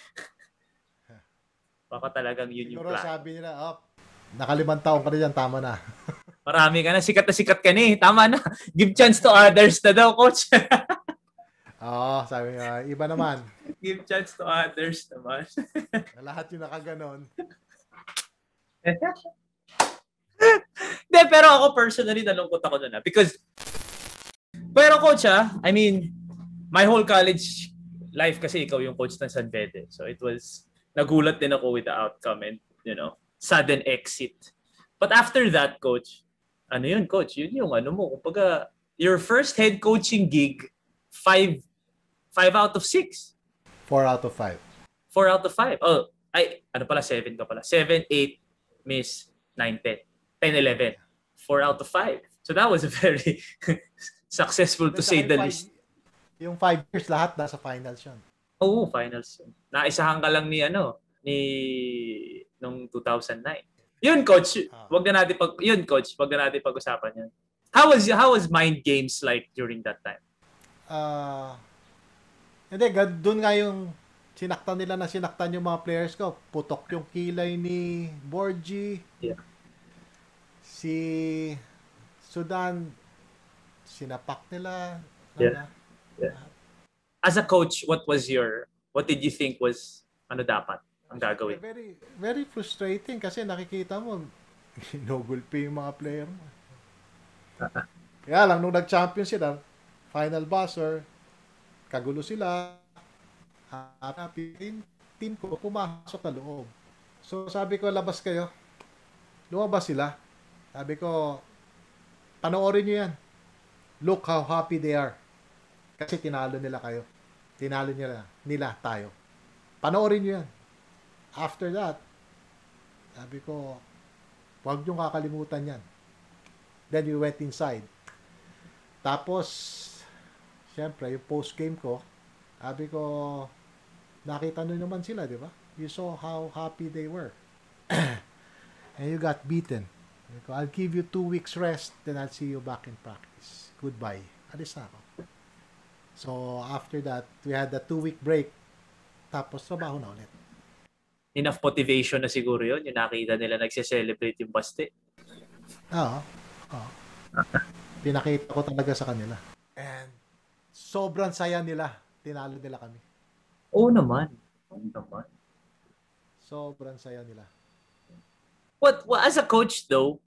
Baka talagang yun siguro yung plan. sabi nila, nakalimang taon ka na dyan, tama na. Marami ka na sikat ka na eh. Tama na. Give chance to others na daw, coach. Sabi nga, iba naman. Give chance to others naman. Lahat yung nakaganon. Hindi, pero ako personally, nalungkot ako na. Pero coach I mean, my whole college life kasi ikaw yung coach ng San Bede. So it was, nagulat din ako with the outcome and, sudden exit. But after that, coach, ano yun, coach? Yun yung mo. Kumbaga, your first head coaching gig, 5 out of 6. 4 out of 5. 4 out of 5. Oh, 7 ka pala. 7, 8, miss, 9, 10. 10, 11. 4 out of 5. So that was a very successful to say the least. Yung 5 years, lahat nasa finals yun. Oo, finals. Naisahan ka lang ni nung 2009. Yun coach, wag na natin pag-usapan 'yan. How was mind games like during that time? Hindi, doon nga yung sinaktan yung mga players ko. Putok yung kilay ni Borgie. Yeah. Si Sudan, sinapak nila. Yeah. As a coach, what did you think was dapat ang gagawin? Very, very frustrating kasi nakikita mo, ginugulpi yung mga player mo. Kaya lang, nung nag-champion sila, final buzzer, kagulo sila, happy team ko, pumasok na loob. So sabi ko, labas kayo. Lumabas sila. Sabi ko, panoorin nyo yan. Look how happy they are. Kasi tinalo nila kayo. Tinalo nila tayo. Panoorin nyo yan. After that, sabi ko, huwag nyo kakalimutan yan. Then we went inside. Tapos, syempre, yung post-game ko, sabi ko, nakita nyo naman sila, di ba? You saw how happy they were. And you got beaten. Sabi ko, I'll give you 2 weeks rest, then I'll see you back in practice. Goodbye. Alis na ako. So, after that, we had a 2-week break. Tapos, trabaho na ulit. Enough motivation na siguro yun. Yung nakita nila nagse-celebrate yung baste. Oo. Pinakita ko talaga sa kanila. And sobrang saya nila. Tinalo nila kami. Oo naman. Sobrang saya nila. What as a coach though,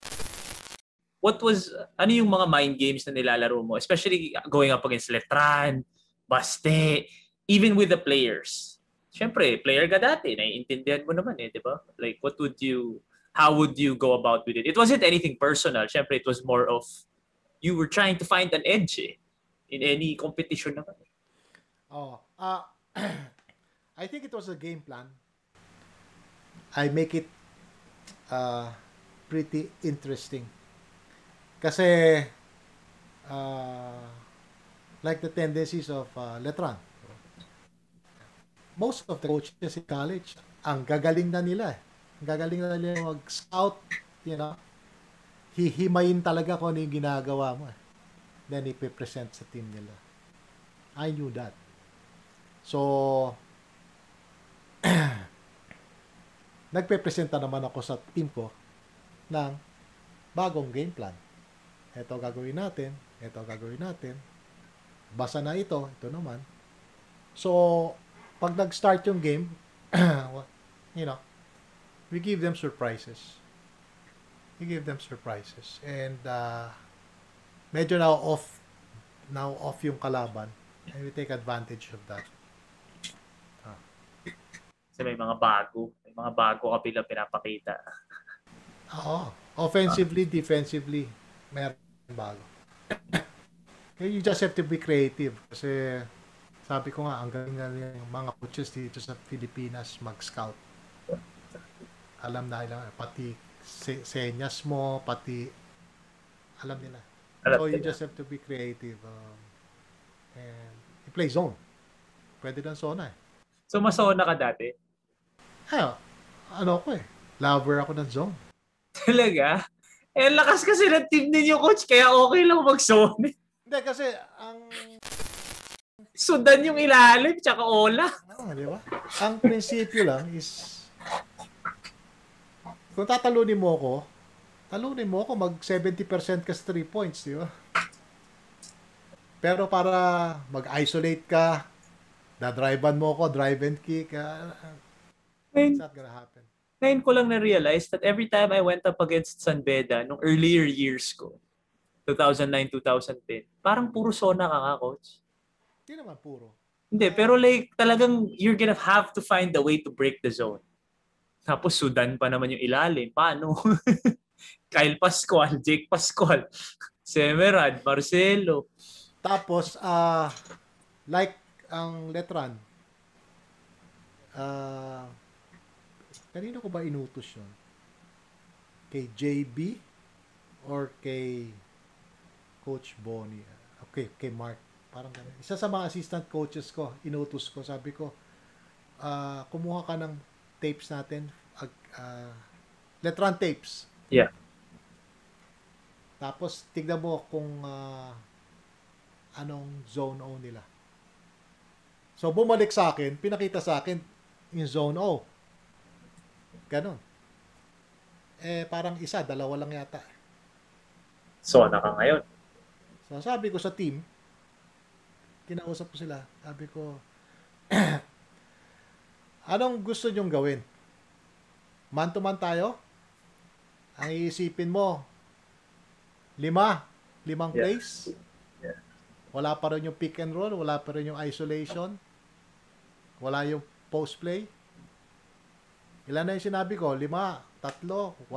ano yung mga mind games na nilalaro mo? Especially going up against Letran, Baste, even with the players. Siyempre, player ka dati, naiintindihan mo naman di ba? Like, what would you how would you go about with it? It wasn't anything personal. Syempre, it was more of you were trying to find an edge in any competition naman. Oh, I think it was a game plan. I make it pretty interesting. Kasi like the tendencies of Letran. Most of the coaches in college, ang gagaling na nila. Ang gagaling na nila mag-scout, you know. Hihimayin talaga kung ano yung ginagawa mo. Then ipipresent sa team nila. I knew that. So, nagpe-presenta naman ako sa team ko ng bagong game plan. Ito gagawin natin, ito gagawin natin. Basa na ito naman. So, pag nag-start yung game, you know, we give them surprises. We give them surprises. And medyo now off yung kalaban. And we take advantage of that. Kasi may mga bago ka bilang pinapakita. Oo. Offensively, defensively, meron bago. You just have to be creative. Kasi sabi ko nga, ang galing na yung mga coaches dito sa Pilipinas mag-scout. Alam na nila, pati senyas mo, pati alam nila. So you just have to be creative. And you play zone. Pwede lang zona eh. So, masona ka dati? Ano ko eh. Lover ako ng zone. Talaga? Eh, lakas kasi ng team ninyo, coach, kaya okay lang mag-zone. Hindi, kasi ang... Sudan yung ilalim, tsaka Ola. Di ba? Ang prinsipyo lang is... Kung talunin mo ako mag 70% ka sa 3 points, di ba? Pero para mag-isolate ka, dadrivean mo ako, drive and kick, it's not gonna happen. Ngayon ko lang na-realize that every time I went up against San Beda nung earlier years ko, 2009, 2010, parang puro zona ka nga, coach. Hindi naman puro. Hindi, pero like talagang you're gonna have to find a way to break the zone. Tapos Sudan pa naman yung ilalim. Paano? Kyle Pascual, Jake Pascual, Semerad, Marcelo. Tapos, like ang Letran, kanino ko ba inutos yun? Kay JB or kay Coach Bonnie? Okay, kay Mark. Parang ganun. Isa sa mga assistant coaches ko, inutos ko, sabi ko, kumuha ka ng tapes natin, Letran tapes. Yeah. Tapos, tignan mo kung anong zone O nila. So, bumalik sa akin, pinakita sa akin yung zone O. Ganon. Parang isa, dalawa lang yata. Zona ka ngayon. So, sabi ko sa team, kinausap ko sila, sabi ko, anong gusto nyong gawin? Man to man tayo? Ang iisipin mo, limang plays? Yeah. Wala pa rin yung pick and roll, wala pa rin yung isolation, wala yung post play. Ilan na yung sinabi ko? 5, 3, 8.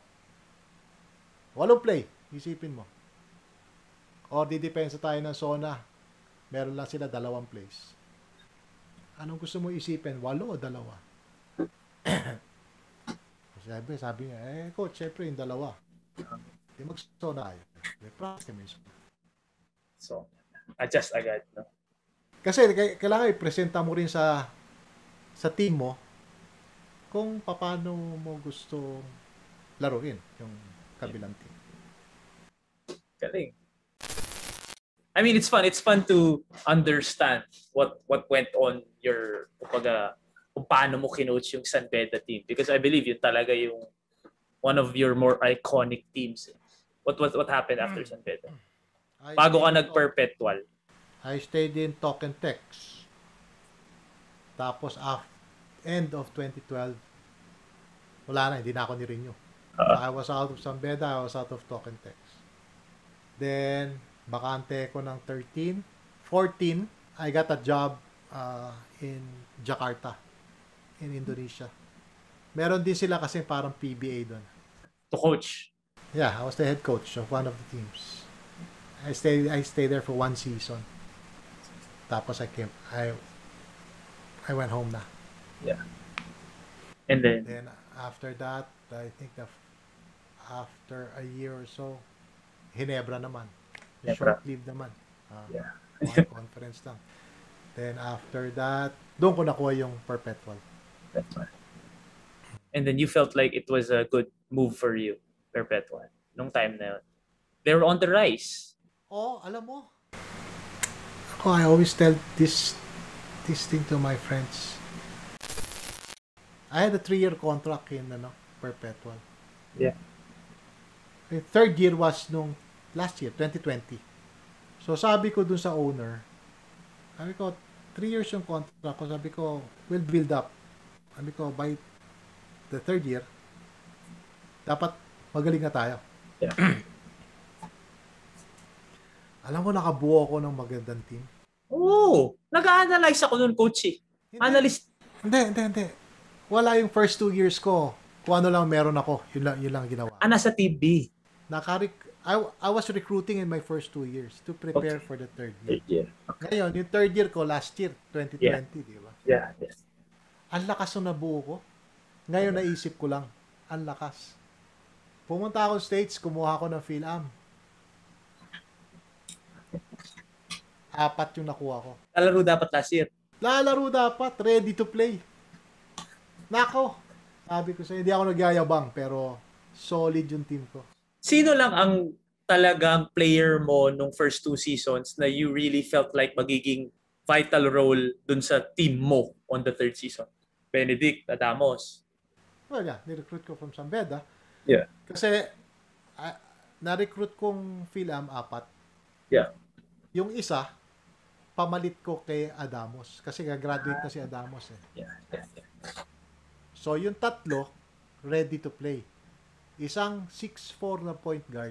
8 play. Isipin mo. O didepensa tayo ng zona. Meron lang sila 2 plays. Anong gusto mo isipin? 8 o 2? Sabi niya, coach, syempre yung 2. Hindi mag-zona tayo. Practice kami. So, adjust agad, no? Kasi kailangan i-presenta mo rin sa team mo kung paano mo gusto laruin yung kabilang team. Galing. I mean, it's fun. It's fun to understand what went on your, kung paano mo kinoach yung San Beda team. Because I believe yun talaga yung one of your more iconic teams. What happened after San Beda? Bago ka nag-perpetual. I stayed in Talk and Text. Tapos end of 2012, wala na, hindi na ako ni-renew. I was out of San Beda, I was out of Talk and Text. Then, bakante ko ng 13. 14, I got a job in Jakarta, in Indonesia. Meron din sila kasi parang PBA doon. To coach. Yeah, I was the head coach of one of the teams. I stayed there for 1 season. Tapos I went home na. Yeah. And then After that, I think after a year or so, Hinebra naman. Ginebra. Short-lived naman. Yeah. One conference lang. Then after that, doon ko nakuha yung perpetual. And then you felt like it was a good move for you, perpetual. Nung time na yun. They were on the rise. Oh, alam mo. I always tell this thing to my friends. I had a 3-year contract in perpetual. Yeah. The third year was nung last year, 2020. So sabi ko dun sa owner, sabi ko, 3 years yung contract ko. Sabi ko, we'll build up. Sabi ko, by the third year, dapat magaling na tayo. Yeah. Alam mo, nakabuo ako ng magandang team. Oh, nag-a-analyze ako nun, coach eh. Analyst. Hindi. Wala yung first 2 years ko. Kung ano lang meron ako, yun lang ginawa. Nasa team B. I was recruiting in my first 2 years to prepare for the third year. Yeah. Ngayon, yung third year ko last year, 2020, di ba? Yeah, yes. Ang lakas ng nabuo ko. Ngayon naisip ko lang, ang lakas. Pumunta ako States, kumuha ako ng PhilAm. 4 yung nakuha ko. Lalaro dapat last year. Lalaro dapat, ready to play. Nako, sabi ko sa'yo, hindi ako nagyayabang, pero solid yung team ko. Sino lang ang talagang player mo nung first 2 seasons na you really felt like magiging vital role dun sa team mo on the third season? Benedict, Adamos. Well, yeah, ni-recruit ko from San Beda. Yeah. Kasi, na-recruit kong PhilAm 4. Yeah. Yung isa, pamalit ko kay Adamos. Kasi graduate na si Adamos eh. Yeah. So, yung 3, ready to play. Isang 6'4 na point guard.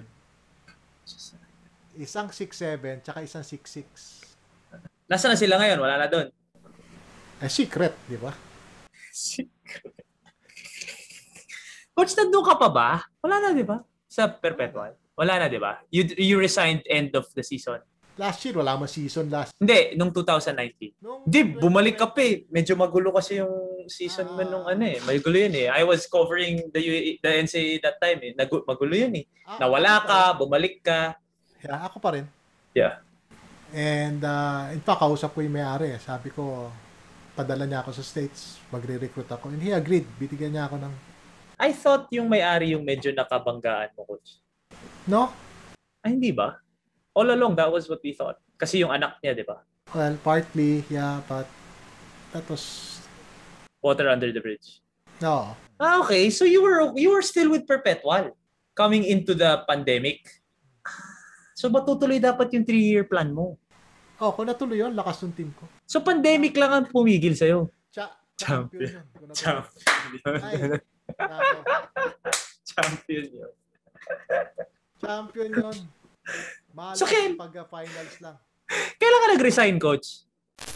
Isang 6'7, tsaka isang 6'6. Nasaan na sila ngayon? Wala na doon. Secret, di ba? Secret. Coach, nandun ka pa ba? Wala na, di ba? Sa Perpetual. Wala na, di ba? You resigned end of the season. Last year, wala man season last. Hindi, nung 2019. Hindi, bumalik ka pa eh. Medyo magulo kasi yung season mo nung magulo yun eh. I was covering the NCAA that time eh. Magulo yun eh. Nawala ka, bumalik ka. Yeah, ako pa rin. Yeah. And in fact, kausap ko yung may-ari. Sabi ko, padala niya ako sa States. Magre-recruit ako. And he agreed. Bitigyan niya ako ng... I thought yung may-ari yung medyo nakabanggaan mo, coach. No? Ay, hindi ba? All along, that was what we thought. Kasi yung anak niya, di ba? Well, partly, yeah, but that was... Water under the bridge. No. Okay. So you were still with Perpetual coming into the pandemic. So matutuloy dapat yung 3-year plan mo. Oh, kung natuloy yun, lakas ng team ko. So pandemic lang ang pumigil sa'yo. Champion yun. Champion. Ay, Champion yun. Champion yun. Mahal So, pag-finals lang. Kailan ka nag-resign, coach?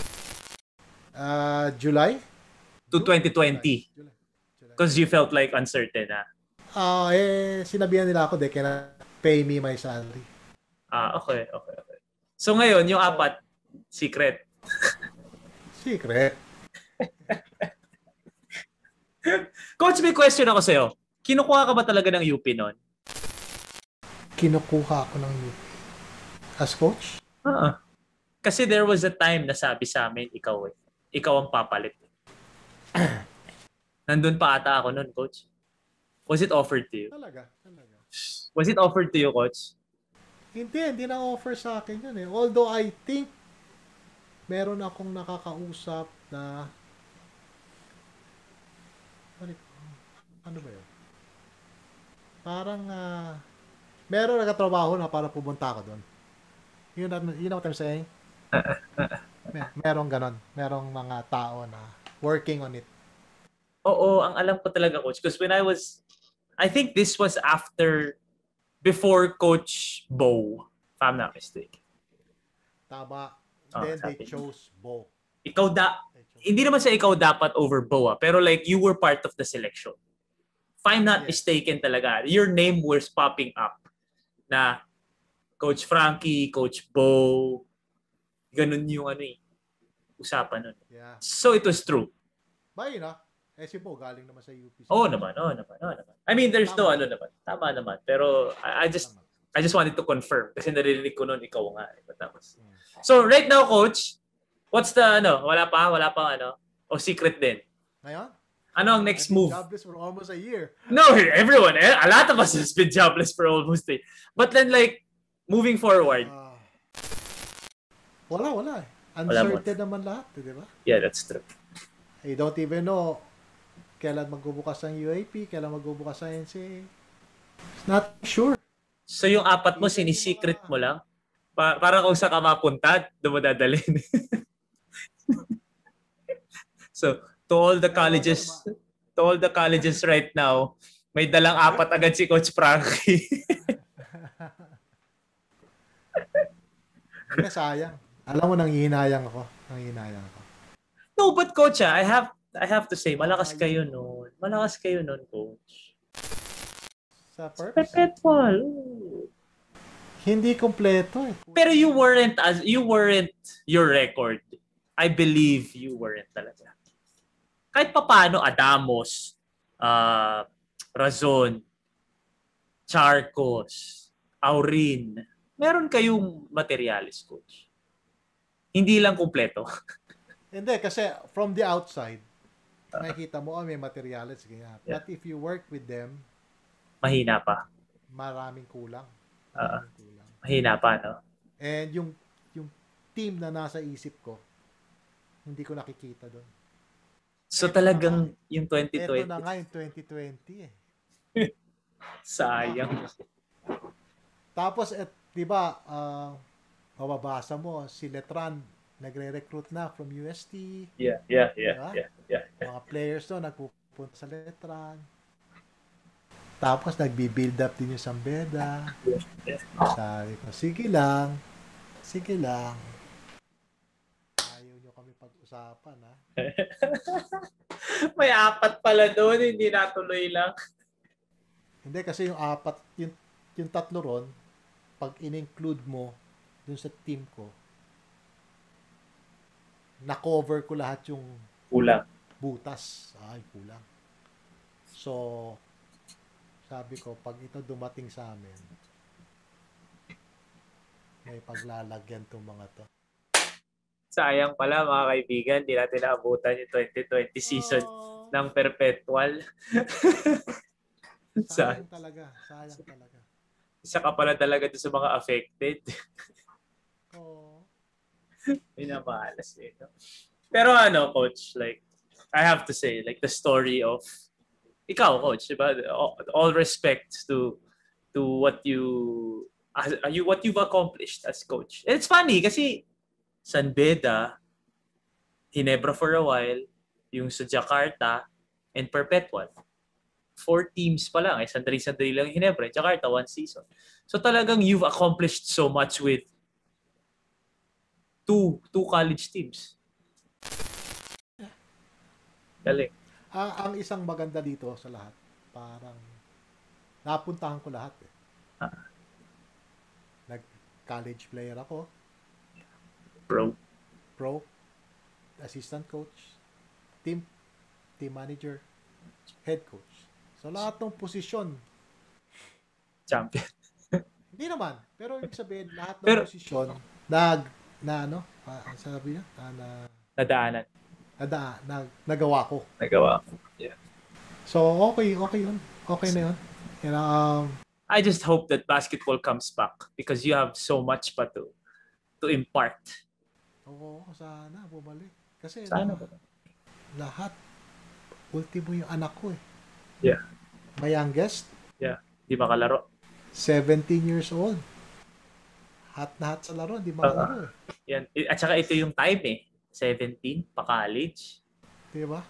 July? To 2020. July. Because you felt like uncertain, ha? Sinabihan nila ako, they cannot pay me my salary. Okay. So ngayon, yung 4, secret. Secret. Coach, may question ako sa'yo. Kinukuha ka ba talaga ng UP noon? Kinukuha ako ng UP. As coach? Kasi there was a time na sabi sa amin, ikaw ang papalit. Nandun pa ata ako noon, coach. Was it offered to you? Talaga. Was it offered to you, coach? Hindi na offer sa akin yun eh. Although I think meron akong nakakausap na ano ba yun? Parang meron nagkatrabaho na para pumunta ako doon. You know what I'm saying? Merong ganon. Merong mga tao na working on it. Oo, ang alam ko talaga, coach. Because I think this was before Coach Bo, if I'm not mistaken. Tama. Then they chose Bo. Ikaw hindi naman sa ikaw dapat over Bo, pero like you were part of the selection. If I'm not mistaken talaga, your name was popping up na Coach Frankie, Coach Bo, ganun yung usapan nun. Yeah. So it was true. Ba yun si Bo galing naman sa UP. Oo naman. I mean, there's Tama. Tama naman. Pero I just wanted to confirm kasi naririnig ko noon ikaw nga. Tapos. So right now, Coach, what's the Wala pa o secret din? Ngayon? Ano ang next move? Jobless for almost a year. No, everyone. A lot of us has been jobless for almost a year. But then like, moving forward. Wala. Uncertain naman lahat, di ba? Yeah, that's true. You don't even know kailan magbubukas ang UAP, kailan magbubukas ang NCAA. It's not sure. So yung apat mo, sinisecret mo lang? Para kung saan ka mapunta, doon mo dadalhin. So, to all the colleges right now, may dalang apat agad si Coach Frankie. Sayang. Alam mo, nanghihinayang ako. No, but Coach, I have to say, malakas kayo noon. Coach. Sa purpose? Perpetual. Hindi kompleto eh. Pero you weren't your record. I believe you weren't talaga. Kahit papaano, Adamos, Razon, Charcos, Aurin, meron kayong materialis, Coach. Hindi lang kumpleto. Hindi, kasi from the outside, makikita mo, may materialis. Ganyan. Yeah. But if you work with them, mahina pa. Maraming kulang. Mahina pa, no? And yung team na nasa isip ko, hindi ko nakikita doon. So talagang yung 2020. Ito na nga yung 2020 eh. Sayang. Tapos, di ba, mababasa mo, si Letran, nagre-recruit na from UST. Yeah. Mga players doon, nagpupunta sa Letran. Tapos, nagbi-build up din yung Sambeda. Sabi ko, sige lang. Ayaw nyo kami pag-usapan, ha? May apat pala doon, hindi natuloy lang. Hindi, kasi yung apat, yung tatlo ron, pag in-include mo dun sa team ko, na-cover ko lahat yung kulang. Butas. Kulang. So, sabi ko, pag ito dumating sa amin, may paglalagyan tong mga to. Sayang pala mga kaibigan, hindi natin naabutan yung 2020 season ng Perpetual. Sayang talaga. Isa ka pala talaga doon sa mga affected. Pinamalas eh. No? Pero Coach, like, I have to say, like, the story of ikaw, Coach, diba? All respect to what you've accomplished as coach. And it's funny kasi San Beda, Ginebra for a while, yung sa Jakarta, and Perpetual. 4 teams pa lang. Sandali lang Ginebra. Jakarta, 1 season. So talagang you've accomplished so much with two college teams. Galing. Ang isang maganda dito sa lahat, parang napuntahan ko lahat eh. Nag-college player ako. Pro, assistant coach, team manager, head coach. So lahat ng posisyon. Champion. Hindi naman. Pero ibig sabihin, lahat ng posisyon, sabi niya? Nadaanan. Nagawa ko. Yeah. So, okay yun. Okay na yun. I just hope that basketball comes back because you have so much pa to impart. Oo, sana bumalik. Kasi lahat, ultimo yung anak ko eh. Yeah. My youngest. Yeah. Di makalaro. 17 years old. Hat na hat sa laro, di makalaro eh. Yan. At saka ito yung time eh. 17, pa-college. Diba?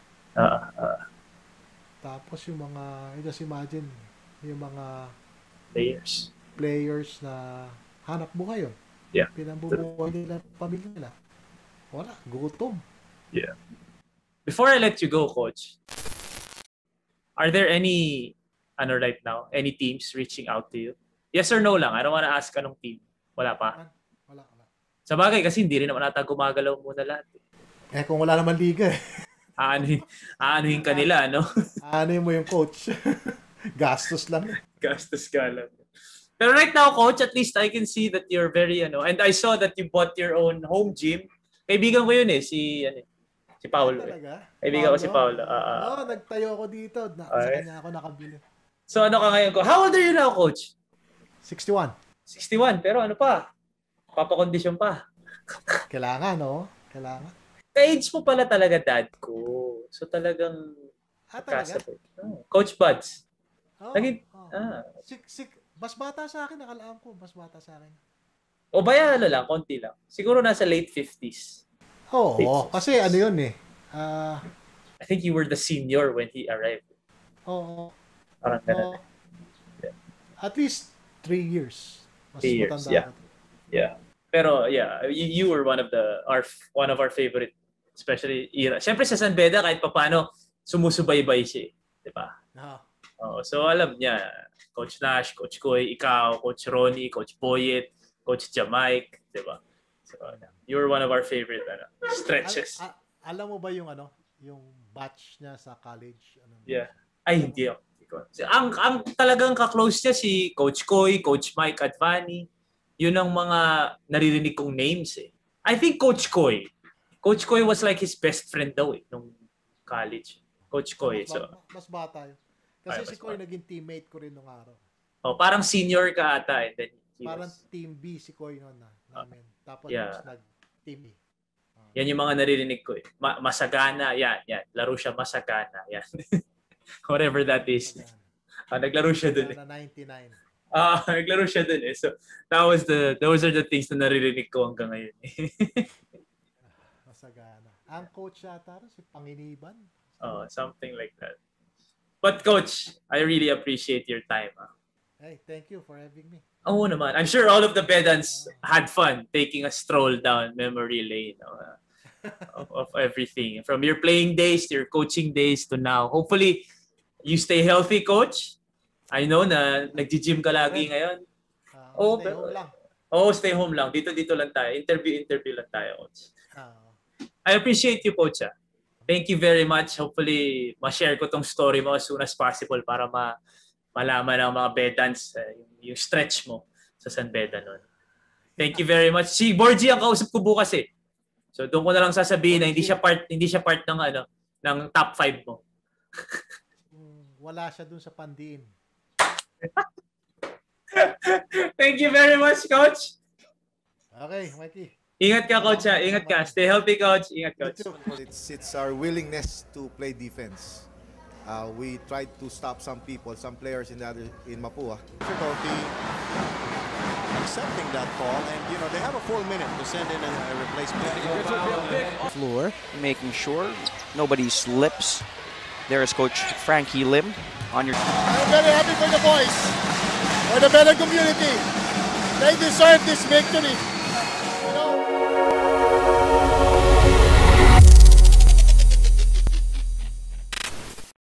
Tapos yung mga, just imagine, yung mga players na hanap buhay yun. Yeah. Pinambubuhay nila, pamilya nila. Wala, gutom. Yeah. Before I let you go, Coach, are there any, right now, any teams reaching out to you? Yes or no lang. I don't wanna ask anong team. Wala pa? Wala. Sa bagay, kasi hindi rin naman ata gumagalaw muna lahat. Kung wala naman liga eh. Aanuhin ka nila, no? Aanuhin mo yung coach. Gastos lang. Gastos ka lang. Pero right now, Coach, at least I can see that you're very, and I saw that you bought your own home gym. Kaibigan ko yun si Paolo. Talaga? Kaibigan ko si Paolo. Nagtayo ako dito. Sa kanya ako nakabili. So ano ka ngayon ko? How old are you now, Coach? 61. 61, pero ano pa? Papakondisyon pa. Kailangan, no? Kailangan. Ka-age mo pala talaga, dad ko. So talagang... Talaga? Coach Buds. Mas bata sa akin, nakalaan ko. Mas bata sa akin. O baya lang, konti lang. Siguro nasa late 50s. Oo, kasi ano yun eh. I think you were the senior when he arrived. Oo. Parang ganun. At least 3 years. Mas 3 years, matanda ako. Yeah. Pero yeah, you were one of our favorite, especially era. Siyempre sa San Beda, kahit papaano, sumusubaybay siya. Di ba? So alam niya, Coach Nash, Coach Koy, ikaw, Coach Ronnie, Coach Boyet, Coach Jamaic, di ba? So you were one of our favorite stretches. Alam mo ba yung yung batch niya sa college? Yeah. Ay, hindi ako. Ang talagang ka-close niya si Coach Koy, Coach Mike Advani. Yun ang mga naririnig kong names eh. I think Coach Koy was like his best friend daw nung college. Coach Koy. Mas bata yun. Kasi si Koy naging teammate ko rin nung araw. Parang senior ka ata. And then parang team B si Koy noon namin. Tapos nag-team B. Yan yung mga naririnig ko eh. Masagana, yan. Laro siya masagana, yan. Whatever that is. Naglaro siya dun eh. 99. Naglaro siya dun eh. So, those are the things na naririnig ko hanggang ngayon. Masagana. Ang coach yata si Panginiban. Something like that. But Coach, I really appreciate your time. Hey, thank you for having me. Oo naman. I'm sure all of the Bedans had fun taking a stroll down memory lane of everything. From your playing days to your coaching days to now. Hopefully, you stay healthy, Coach. I know na nag-gym ka lagi ngayon. Stay home lang. Stay home lang. Dito lang tayo. Interview lang tayo, Coach. I appreciate you, Coach. Thank you very much. Hopefully, ma-share ko tong story mo as soon as possible para malaman ng mga Bedans yung stretch mo sa San Beda noon. Thank you very much. Si Borgie ang kausap ko bukas eh. So doon ko na lang sasabihin na hindi siya part ng top 5 mo. Wala siya doon sa pandiin. Thank you very much, Coach. Okay, Mikey. Ingat ka, Coach. Ingat ka. Stay healthy, Coach. Ingat, Coach. It's our willingness to play defense. We tried to stop some players in Mapua. Difficulty accepting that call, and they have a full minute to send in a replacement. Floor, making sure nobody slips. There is Coach Frankie Lim on your. I'm very happy for the boys, for the Beda community. They deserve this victory.